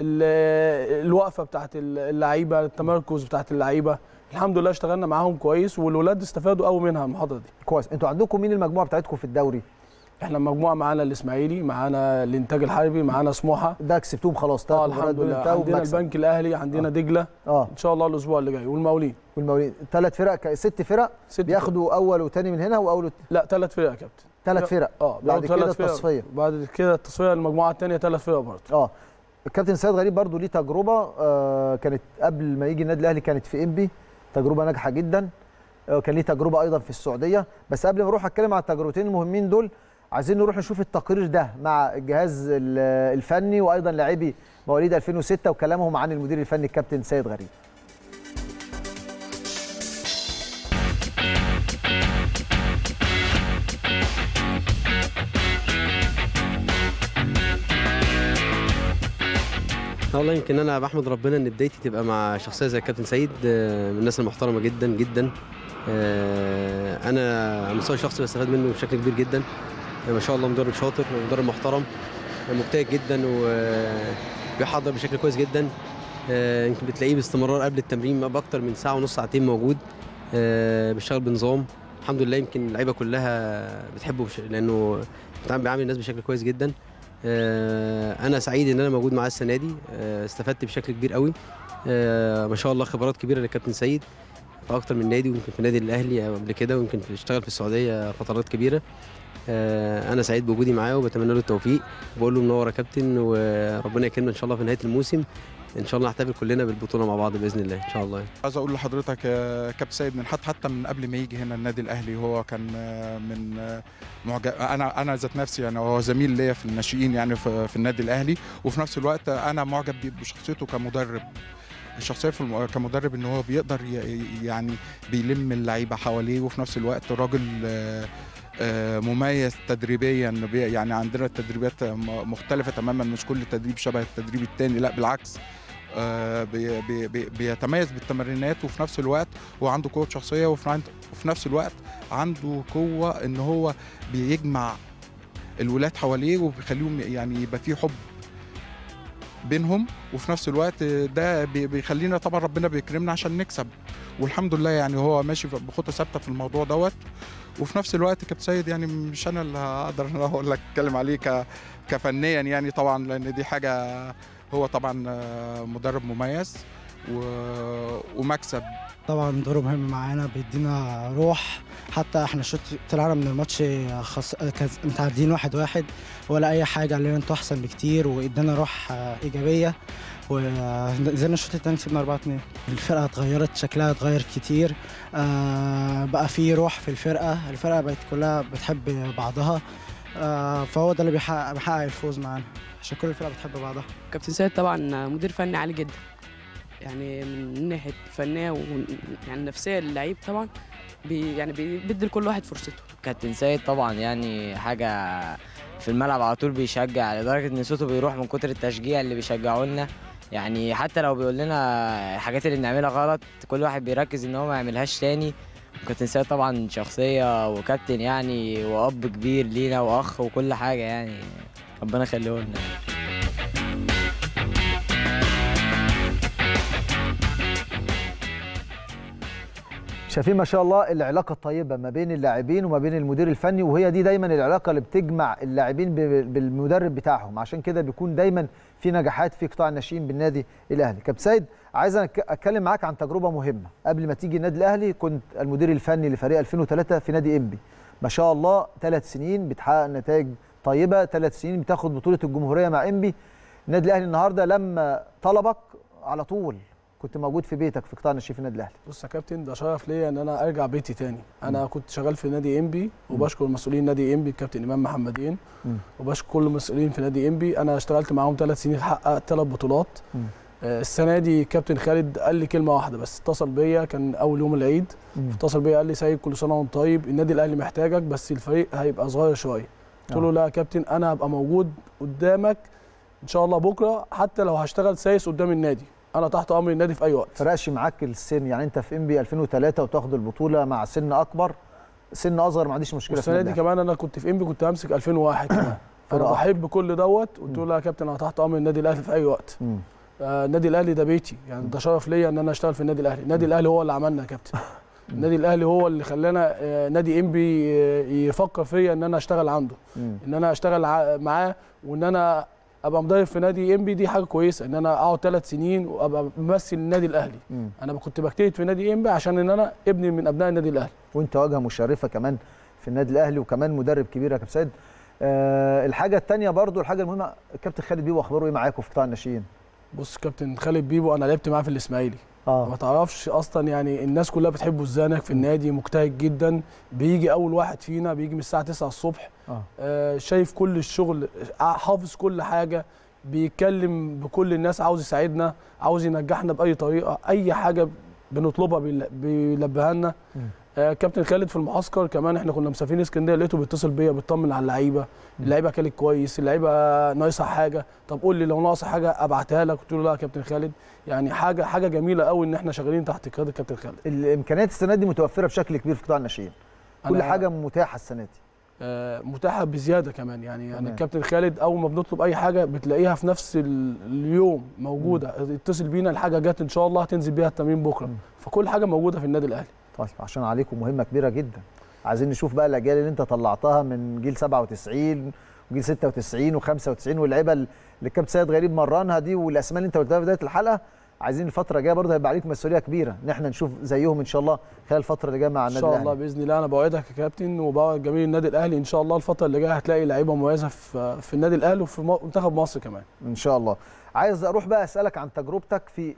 الوقفه بتاعت اللعيبه، التمركز بتاعت اللعيبه. الحمد لله اشتغلنا معاهم كويس والولاد استفادوا قوي منها المحاضره دي. كويس. انتوا عندكم مين المجموعه بتاعتكم في الدوري؟ احنا مجموعه معانا الاسماعيلي، معانا الانتاج الحربي، معانا سموحه. ده كسبتوهم خلاص؟ الحمد لله. عندنا البنك الاهلي، عندنا دجله ان شاء الله الاسبوع اللي جاي، والمقاولين. 3 فرق، 6 فرق بياخدوا اول وثاني من هنا واول لا 3 فرق يا كابتن. 3 فرق. بعد كده التصفيه. بعد كده التصفيه المجموعه الثانيه 3 فرق برضه. الكابتن سيد غريب برضو ليه تجربه كانت قبل ما يجي النادي الاهلي، كانت في انبي، تجربه ناجحه جدا. كان ليه تجربه ايضا في السعوديه. بس قبل ما اروح اتكلم على التجربتين المهمين دول، عايزين نروح نشوف التقرير ده مع الجهاز الفني وايضا لاعبي مواليد 2006 وكلامهم عن المدير الفني الكابتن سيد غريب. والله يمكن انا بحمد ربنا ان بدايتي تبقى مع شخصيه زي الكابتن سيد، من الناس المحترمه جدا جدا. انا على المستوى الشخصي بستفاد منه بشكل كبير جدا. ما شاء الله مدرب شاطر ومدرب محترم، مجتهد جدا وبيحضر بشكل كويس جدا. يمكن بتلاقيه باستمرار قبل التمرين باكتر من ساعه ونص، ساعتين موجود، بيشتغل بنظام. الحمد لله يمكن اللعيبه كلها بتحبه لانه بيعامل الناس بشكل كويس جدا. انا سعيد ان انا موجود معاه السنه دي. استفدت بشكل كبير قوي. ما شاء الله خبرات كبيره للكابتن سيد في اكتر من نادي، ويمكن في النادي الاهلي قبل كده، ويمكن اشتغل في السعوديه فترات كبيره. انا سعيد بوجودي معاه وبتمنى له التوفيق، وبقول له منور يا كابتن، وربنا يكرمنا ان شاء الله في نهايه الموسم ان شاء الله نحتفل كلنا بالبطوله مع بعض باذن الله ان شاء الله. عايز اقول لحضرتك يا كابتن سيد من حتى من قبل ما يجي هنا النادي الاهلي هو كان من انا ذات نفسي يعني هو زميل ليا في الناشئين يعني في النادي الاهلي، وفي نفس الوقت انا معجب بشخصيته كمدرب. الشخصيه كمدرب ان هو بيقدر يعني بيلم اللعيبه حواليه، وفي نفس الوقت راجل مميز تدريبيا. يعني عندنا التدريبات مختلفه تماما، مش كل تدريب شبه التدريب الثاني، لا بالعكس. بيتميز بالتمرينات، وفي نفس الوقت هو عنده قوه شخصيه، وفي نفس الوقت عنده قوه ان هو بيجمع الولاد حواليه وبيخليهم يعني يبقى في حب بينهم، وفي نفس الوقت ده بيخلينا طبعا ربنا بيكرمنا عشان نكسب، والحمد لله يعني هو ماشي بخطه ثابته في الموضوع دوت. وفي نفس الوقت كابتن سيد يعني مش انا اللي هقدر ان اقول لك اتكلم عليه كفنيا يعني طبعا، لان دي حاجه هو طبعا مدرب مميز ومكسب. طبعا دوره مهم معانا، بيدينا روح. حتى احنا طلعنا من الماتش متعادلين 1-1 ولا اي حاجه، قال لنا انتوا احسن بكتير وادانا روح ايجابيه، ونزلنا الشوط الثاني كسبنا 4-2. الفرقه اتغيرت، شكلها اتغير كتير، بقى في روح في الفرقه بقت كلها بتحب بعضها، فهو ده اللي بيحقق الفوز معانا عشان كل الفرقه بتحب بعضها. كابتن سيد طبعا مدير فني عالي جدا، يعني من ناحيه فنيه يعني نفسيه للعيب طبعا، يعني بيدي لكل واحد فرصته. كابتن سيد طبعا يعني حاجه في الملعب على طول بيشجع، لدرجه ان صوته بيروح من كتر التشجيع اللي بيشجعوا لنا. يعني حتى لو بيقول لنا الحاجات اللي بنعملها غلط كل واحد بيركز ان هو ما يعملهاش تاني. كابتن سيد طبعا شخصيه وكابتن يعني، واب كبير لينا واخ وكل حاجه يعني، ربنا يخليه لنا. شايفين ما شاء الله العلاقه الطيبه ما بين اللاعبين وما بين المدير الفني، وهي دي دايما العلاقه اللي بتجمع اللاعبين بالمدرب بتاعهم، عشان كده بيكون دايما في نجاحات في قطاع الناشئين بالنادي الاهلي. كابتن سيد، عايز اتكلم معاك عن تجربه مهمه. قبل ما تيجي النادي الاهلي كنت المدير الفني لفريق 2003 في نادي انبي، ما شاء الله 3 سنين بتحقق نتائج طيبه، 3 سنين بتاخد بطوله الجمهوريه مع انبي. النادي الاهلي النهارده لما طلبك على طول كنت موجود في بيتك في قطاع الناشئين في النادي الاهلي. بص يا كابتن، ده شرف ليا ان انا ارجع بيتي تاني. انا كنت شغال في نادي انبي، وبشكر مسؤولين نادي انبي الكابتن امام محمدين، وبشكر كل المسؤولين في نادي انبي. انا اشتغلت معاهم 3 سنين، حققت 3 بطولات. السنه دي كابتن خالد قال لي كلمه واحده بس، اتصل بيا كان اول يوم العيد، اتصل بيا قال لي سيد كل سنه وانت طيب، النادي الاهلي محتاجك بس الفريق هيبقى صغير شويه. قلت له لا يا كابتن، انا هبقى موجود قدامك ان شاء الله بكره، حتى لو هشتغل سايس قدام النادي، انا تحت امر النادي في اي وقت. فرقش معاك السن؟ يعني انت في انبي 2003 وتاخد البطوله مع سن اكبر، سن اصغر ما عنديش مشكله. السنه دي كمان انا كنت في انبي كنت همسك 2001 كمان. فانا بحب كل دوت. قلت له لا يا كابتن، انا تحت امر النادي الاهلي في اي وقت. النادي الاهلي ده بيتي، يعني ده شرف ليا ان انا اشتغل في النادي الاهلي. النادي الاهلي هو اللي عملنا يا كابتن. النادي الاهلي هو اللي خلانا نادي انبي يفكر فيا ان انا اشتغل عنده، ان انا اشتغل معاه، وان انا ابقى مدرب في نادي انبي. دي حاجه كويسه ان انا اقعد 3 سنين وابقى ممثل النادي الاهلي. انا كنت بجتهد في نادي انبي عشان ان انا ابني من ابناء النادي الاهلي. وانت واجهه مشرفه كمان في النادي الاهلي، وكمان مدرب كبير يا كابتن سيد. الحاجه الثانيه برضو، الحاجه المهمه، الكابتن خالد بيبو اخباره ايه معاكم في قطاع الناشئين؟ بص كابتن خالد بيبو انا لعبت معاه في الاسماعيلي. ما تعرفش اصلا، يعني الناس كلها بتحبه ازاي. هناك في النادي مجتهد جدا، بيجي اول واحد فينا، بيجي من الساعه 9 الصبح. شايف كل الشغل، حافظ كل حاجه، بيتكلم بكل الناس، عاوز يساعدنا، عاوز ينجحنا باي طريقه، اي حاجه بنطلبها بيلبيها لنا. كابتن خالد في المعسكر كمان، احنا كنا مسافرين اسكندريه، لقيته بيتصل بيا بيطمن على اللعيبه، اللعيبه كانت كويس، اللعيبه ناقصها حاجه، طب قول لي لو ناقص حاجه ابعتها لك. قلت له لا يا كابتن خالد، يعني حاجه جميله قوي ان احنا شغالين تحت قياده كابتن خالد. الامكانيات السنه دي متوفره بشكل كبير في قطاع الناشئين، كل حاجه متاحه السنه دي. متاحه بزياده كمان، يعني الكابتن خالد اول ما بنطلب اي حاجه بتلاقيها في نفس اليوم موجوده. اتصل بينا، الحاجه جت ان شاء الله هتنزل بيها التمرين بكره. فكل حاجه موجوده في النادي الاهلي. طيب عشان عليكم مهمه كبيره جدا، عايزين نشوف بقى الاجيال اللي انت طلعتها من جيل 97 وجيل 96 و95 واللعيبه اللي الكابتن سيد غريب مرنها دي، والاسماء اللي انت قلتها في بدايه الحلقه. عايزين الفتره الجايه برضه هيبقى عليك مسؤوليه كبيره ان احنا نشوف زيهم ان شاء الله خلال الفتره اللي جايه مع النادي الاهلي. ان شاء الله باذن الله. انا بوعدك يا كابتن وبوعد جميع النادي الاهلي، ان شاء الله الفتره اللي جايه هتلاقي لعيبه مميزه في النادي الاهلي وفي منتخب مصر كمان ان شاء الله. عايز اروح بقى اسالك عن تجربتك في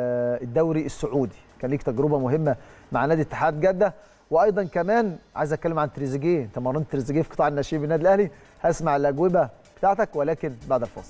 الدوري السعودي، كان ليك تجربه مهمه مع نادي اتحاد جده، وايضا كمان عايز اتكلم عن تريزيجيه. انت مرنت تريزيجيه في قطاع الناشئين بالنادي الاهلي، هسمع الاجوبه بتاعتك ولكن بعد الفاصل.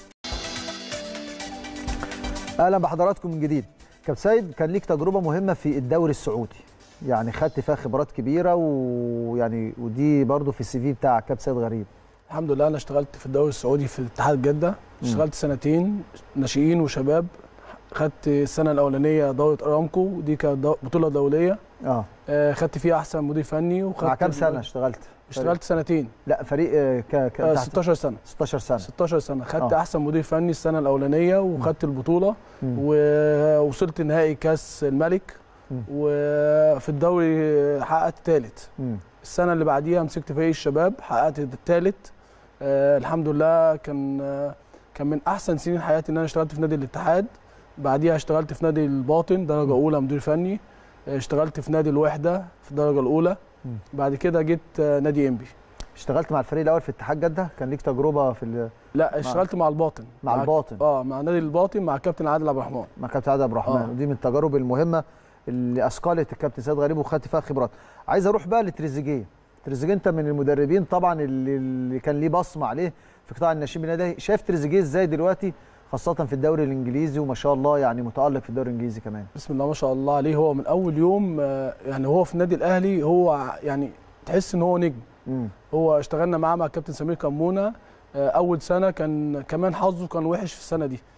اهلا بحضراتكم من جديد. كابتن سيد، كان ليك تجربه مهمه في الدوري السعودي، يعني خدت فيها خبرات كبيره، ويعني ودي برضو في السي في بتاع كابتن سيد غريب. الحمد لله. انا اشتغلت في الدوري السعودي في اتحاد جده، اشتغلت 2 سنين ناشئين وشباب. خدت السنه الاولانيه دوره ارامكو، دي كانت بطوله دوليه. خدت فيها احسن مدير فني. وخدت مع كام سنه اشتغلت 2 سنين. لا فريق 16 سنه. 16 سنه. خدت احسن مدير فني السنه الاولانيه، وخدت البطوله، ووصلت نهائي كاس الملك، وفي الدوري حققت ثالث. السنه اللي بعديها مسكت فريق الشباب، حققت الثالث. الحمد لله. كان من احسن سنين حياتي ان انا اشتغلت في نادي الاتحاد. بعديها اشتغلت في نادي الباطن درجه اولى مدير فني. اشتغلت في نادي الوحده في الدرجه الاولى. بعد كده جيت نادي انبي. اشتغلت مع الفريق الاول في اتحاد جده، كان ليك تجربه في لا اشتغلت مع الباطن. مع الباطن مع نادي الباطن مع كابتن عادل عبد الرحمن. مع كابتن عادل عبد الرحمن. ودي من التجارب المهمه اللي اثقلت الكابتن سيد غريب وخدت فيها خبرات. عايز اروح بقى لتريزيجيه. تريزيجيه انت من المدربين طبعا اللي كان ليه بصمه عليه في قطاع الناشئين بالنادي. شايف تريزيجيه ازاي دلوقتي خاصه في الدوري الانجليزي، وما شاء الله يعني متالق في الدوري الانجليزي كمان؟ بسم الله ما شاء الله عليه. هو من اول يوم يعني هو في النادي الاهلي، هو يعني تحس ان هو نجم. هو اشتغلنا معاه مع كابتن سمير كمونه، اول سنه كان كمان حظه كان وحش في السنه دي.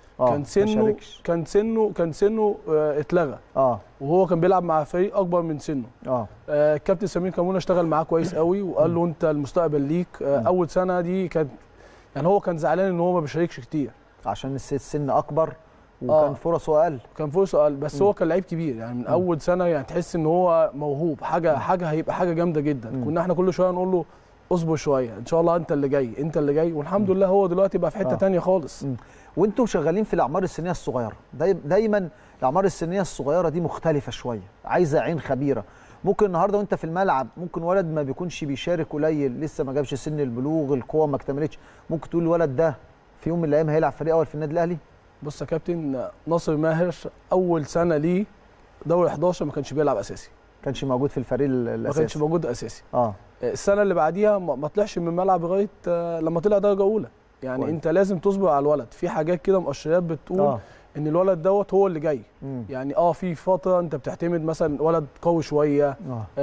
كان سنه اتلغى. وهو كان بيلعب مع فريق اكبر من سنه. الكابتن سمير كمونه اشتغل معاه كويس قوي وقال له انت المستقبل ليك. اول سنه دي كانت يعني هو كان زعلان ان هو ما بيشاركش كتير عشان السن اكبر وكان فرصه اقل. بس هو كان لعيب كبير يعني من اول سنه، يعني تحس ان هو موهوب، حاجه هيبقى حاجه جامده جدا. كنا احنا كل شويه نقول له اصبر شويه ان شاء الله انت اللي جاي والحمد لله هو دلوقتي بقى في حته ثانيه خالص. وانتم شغالين في الاعمار السنيه الصغيره، دايما الاعمار السنيه الصغيره دي مختلفه شويه، عايزه عين خبيره. ممكن النهارده وانت في الملعب ممكن ولد ما بيكونش بيشارك قليل، لسه ما جابش سن البلوغ، القوه ما اكتملتش، ممكن تقول الولد ده في يوم من الايام هيلعب فريق اول في النادي الاهلي. بص يا كابتن، ناصر ماهر اول سنه ليه دوري 11 ما كانش بيلعب اساسي، ما كانش موجود في الفريق الاساسي، ما كانش موجود اساسي. السنه اللي بعديها ما طلعش من الملعب لغايه لما طلع درجه اولى. يعني انت لازم تصبر على الولد، في حاجات كده مؤشرات بتقول ان الولد دوت هو اللي جاي. يعني في فتره انت بتعتمد مثلا ولد قوي شويه،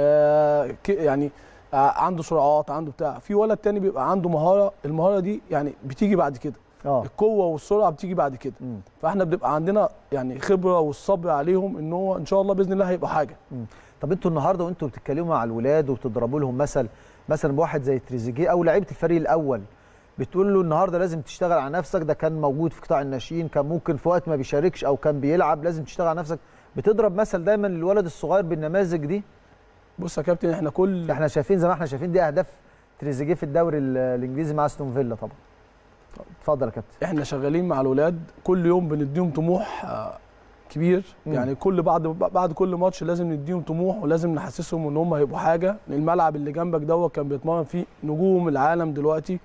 يعني عنده سرعات، عنده بتاع، في ولد تاني بيبقى عنده مهاره، المهاره دي يعني بتيجي بعد كده. القوه والسرعه بتيجي بعد كده. فاحنا بنبقى عندنا يعني خبره والصبر عليهم ان هو ان شاء الله باذن الله هيبقى حاجه. طب انتوا النهارده وانتوا بتتكلموا مع الولاد وبتضربوا لهم مثلا بواحد زي تريزيجيه او لعيبه الفريق الاول، بتقول له النهارده لازم تشتغل على نفسك، ده كان موجود في قطاع الناشئين، كان ممكن في وقت ما بيشاركش او كان بيلعب، لازم تشتغل على نفسك، بتضرب مثل دايما للولد الصغير بالنماذج دي؟ بص يا كابتن، احنا شايفين زي ما احنا شايفين دي اهداف تريزيجيه في الدوري الانجليزي مع استون فيلا. طبعا اتفضل يا كابتن. احنا شغالين مع الولاد كل يوم بنديهم طموح كبير. يعني بعد كل ماتش لازم نديهم طموح ولازم نحسسهم ان هم هيبقوا حاجه. الملعب اللي جنبك دوت كان بيتمرن فيه نجوم العالم دلوقتي،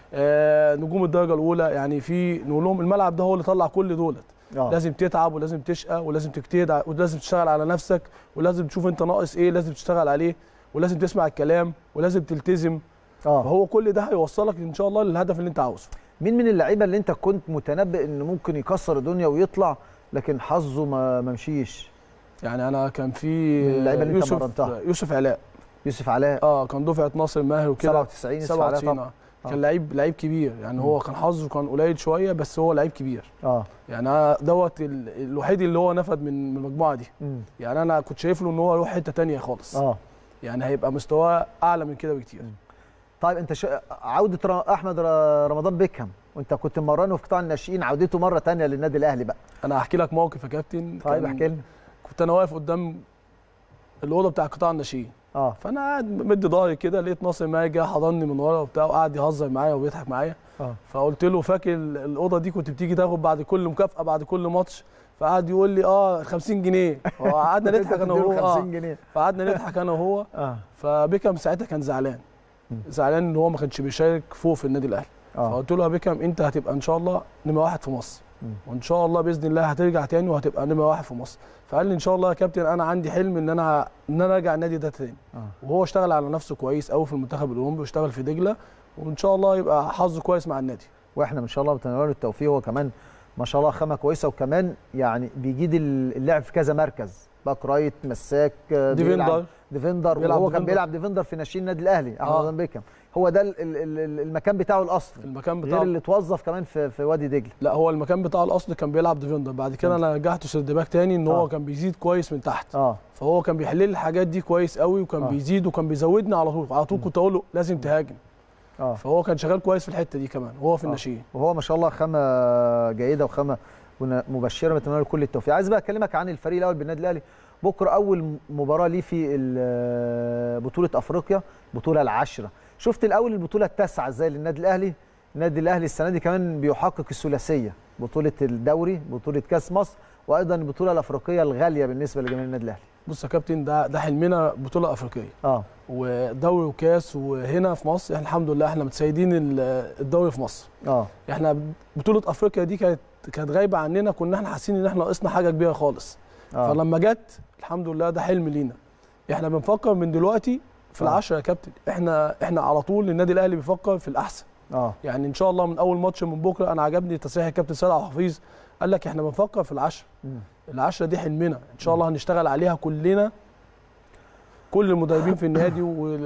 نجوم الدرجه الاولى. يعني نقول لهم الملعب ده هو اللي طلع كل دولت. لازم تتعب ولازم تشقى ولازم تجتهد ولازم تشتغل على نفسك ولازم تشوف انت ناقص ايه لازم تشتغل عليه ولازم تسمع الكلام ولازم تلتزم. فهو كل ده هيوصلك ان شاء الله للهدف اللي انت عاوزه. مين من اللعيبه اللي انت كنت متنبئ انه ممكن يكسر الدنيا ويطلع لكن حظه ما مشيش؟ يعني انا كان في اللعيبه اللي انت مرنتها. يوسف علاء كان دفعه ناصر ماهر وكده 97 كان لعيب كبير. يعني هو كان حظه كان قليل شويه بس هو لعيب كبير. يعني انا دوت الوحيد اللي هو نفد من المجموعه دي. يعني انا كنت شايف له ان هو يروح حته ثانيه خالص. يعني هيبقى مستواه اعلى من كده بكتير. طيب انت عوده احمد رمضان بيكهام وانت كنت مرنه في قطاع الناشئين، عودته مره ثانيه للنادي الاهلي بقى. انا هحكي لك موقف يا كابتن. طيب احكي لنا. كنت انا واقف قدام الاوضه بتاع قطاع الناشئين. فانا قاعد مدي ظهري كده، لقيت ناصر ماهر جه حضني من ورا وبتاع وقعد يهزر معايا وبيضحك معايا. فقلت له فاكر الاوضه دي كنت بتيجي تاخد بعد كل مكافاه بعد كل ماتش؟ فقعد يقول لي 50 جنيه. وقعدنا نضحك انا وهو. 50 جنيه. فقعدنا نضحك انا وهو. فبيكهام ساعتها كان زعلان ان هو ما كانش بيشارك فوق في النادي الاهلي. فقلت له يا بيكهام انت هتبقى ان شاء الله نمره 1 في مصر. وان شاء الله باذن الله هترجع تاني وهتبقى نمره 1 في مصر. فقال لي ان شاء الله يا كابتن انا عندي حلم ان انا ارجع النادي ده تاني. وهو اشتغل على نفسه كويس قوي في المنتخب الاولمبي واشتغل في دجله، وان شاء الله يبقى حظه كويس مع النادي. واحنا ان شاء الله بنتمنى له التوفيق. هو كمان ما شاء الله خامه كويسه، وكمان يعني بيجيد اللعب في كذا مركز، باك رايت، مساك، ديفندر وهو كان بيلعب ديفندر في ناشئين النادي الاهلي. احمد رمضان بيكهام هو ده المكان بتاعه الاصلي، المكان بتاعه غير اللي اتوظف كمان في وادي دجله. لا هو المكان بتاعه الاصلي كان بيلعب ديفندر، بعد كده انا رجعته سيرد باك تاني ان هو كان بيزيد كويس من تحت. فهو كان بيحل لي الحاجات دي كويس قوي وكان بيزيد وكان بيزودني على طول كنت اقول له لازم تهاجم. فهو كان شغال كويس في الحته دي كمان وهو في الناشئين. وهو ما شاء الله خامه جيده وخامه مبشره، بتمنى له كل التوفيق. عايز بقى اكلمك عن الفريق الاول بالنادي الاهلي. بكره اول مباراه ليه في بطوله افريقيا، البطوله العاشره. شفت الاول البطوله التاسعه ازاي للنادي الاهلي. النادي الاهلي السنه دي كمان بيحقق الثلاثيه، بطوله الدوري، بطوله كاس مصر، وايضا البطوله الافريقيه الغاليه بالنسبه لجماهير النادي الاهلي. بص يا كابتن، ده حلمنا بطوله افريقيه. ودوري وكاس، وهنا في مصر احنا الحمد لله احنا متسيدين الدوري في مصر. احنا بطوله افريقيا دي كانت غايبه عننا، كنا احنا حاسين ان احنا ناقصنا حاجه كبيره خالص. فلما جت الحمد لله ده حلم لينا. احنا بنفكر من دلوقتي في العشرة يا كابتن. احنا على طول النادي الاهلي بيفكر في الاحسن. يعني ان شاء الله من اول ماتش من بكره، انا عجبني تصريح الكابتن سيد عبد الحفيظ، قال لك احنا بنفكر في العشرة. العشرة دي حلمنا ان شاء الله هنشتغل عليها كلنا، كل المدربين في النادي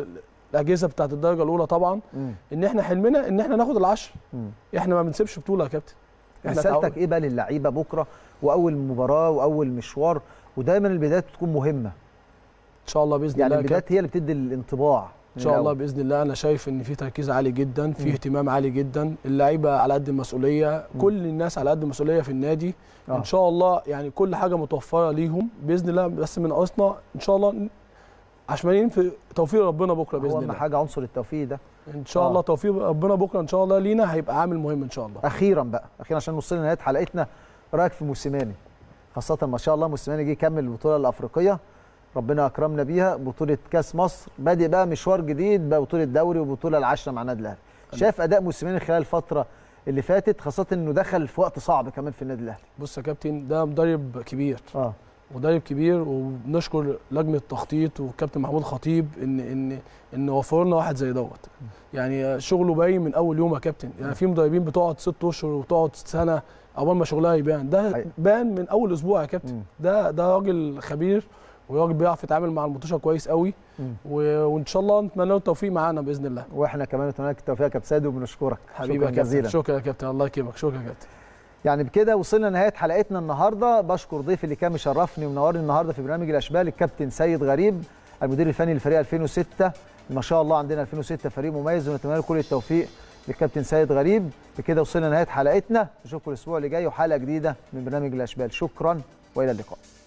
الاجهزه بتاعت الدرجه الاولى طبعا ان احنا حلمنا ان احنا ناخد ال10. احنا ما بنسيبش بطوله يا كابتن. رسالتك ايه بقى للعيبه بكره واول مباراه واول مشوار؟ ودايما البدايات بتكون مهمه ان شاء الله باذن الله. يعني البدايات هي اللي بتدي الانطباع ان شاء الله باذن الله. انا شايف ان في تركيز عالي جدا، في اهتمام عالي جدا، اللعيبه على قد المسؤوليه، كل الناس على قد المسؤوليه في النادي. ان شاء الله يعني كل حاجه متوفره ليهم باذن الله، بس من ناقصنا ان شاء الله عشمانين في توفيق ربنا بكره باذن الله. اهم حاجه عنصر التوفيق ده ان شاء الله. توفيق ربنا بكره ان شاء الله لينا هيبقى عامل مهم ان شاء الله. اخيرا عشان نوصل لنهايه حلقتنا، رايك في موسيماني؟ خاصه ما شاء الله موسيماني جه يكمل البطوله الافريقيه، ربنا اكرمنا بيها، بطوله كاس مصر، بادئ بقى مشوار جديد بقى، بطوله دوري وبطوله ال10 مع النادي الاهلي. شايف اداء موسيماني خلال الفتره اللي فاتت، خاصه انه دخل في وقت صعب كمان في النادي الاهلي؟ بص يا كابتن، ده مدرب كبير. مدرب كبير، وبنشكر لجنه التخطيط والكابتن محمود خطيب ان وفروا لنا واحد زي دوت. يعني شغله باين من اول يوم يا كابتن. يعني في مدربين بتقعد 6 اشهر وتقعد سنه اول ما شغلها يبان، ده بان من اول اسبوع يا كابتن. ده راجل خبير وراجل بيعرف يتعامل مع المطوشه كويس قوي، وان شاء الله نتمنى له التوفيق معانا باذن الله. واحنا كمان نتمنى لك التوفيق يا كابتن سيد، وبنشكرك حبيبي يا كابتن. شكرا يا كابتن، الله يكرمك. شكرا يا كابتن. يعني بكده وصلنا لنهايه حلقتنا النهارده. بشكر ضيفي اللي كان مشرفني ومنورني النهارده في برنامج الاشبال، الكابتن سيد غريب، المدير الفني للفريق 2006. ما شاء الله عندنا 2006 فريق مميز، ونتمنى له كل التوفيق للكابتن سيد غريب. بكده وصلنا لنهايه حلقتنا، نشوفكم الاسبوع اللي جاي وحلقه جديده من برنامج الاشبال. شكرا والى اللقاء.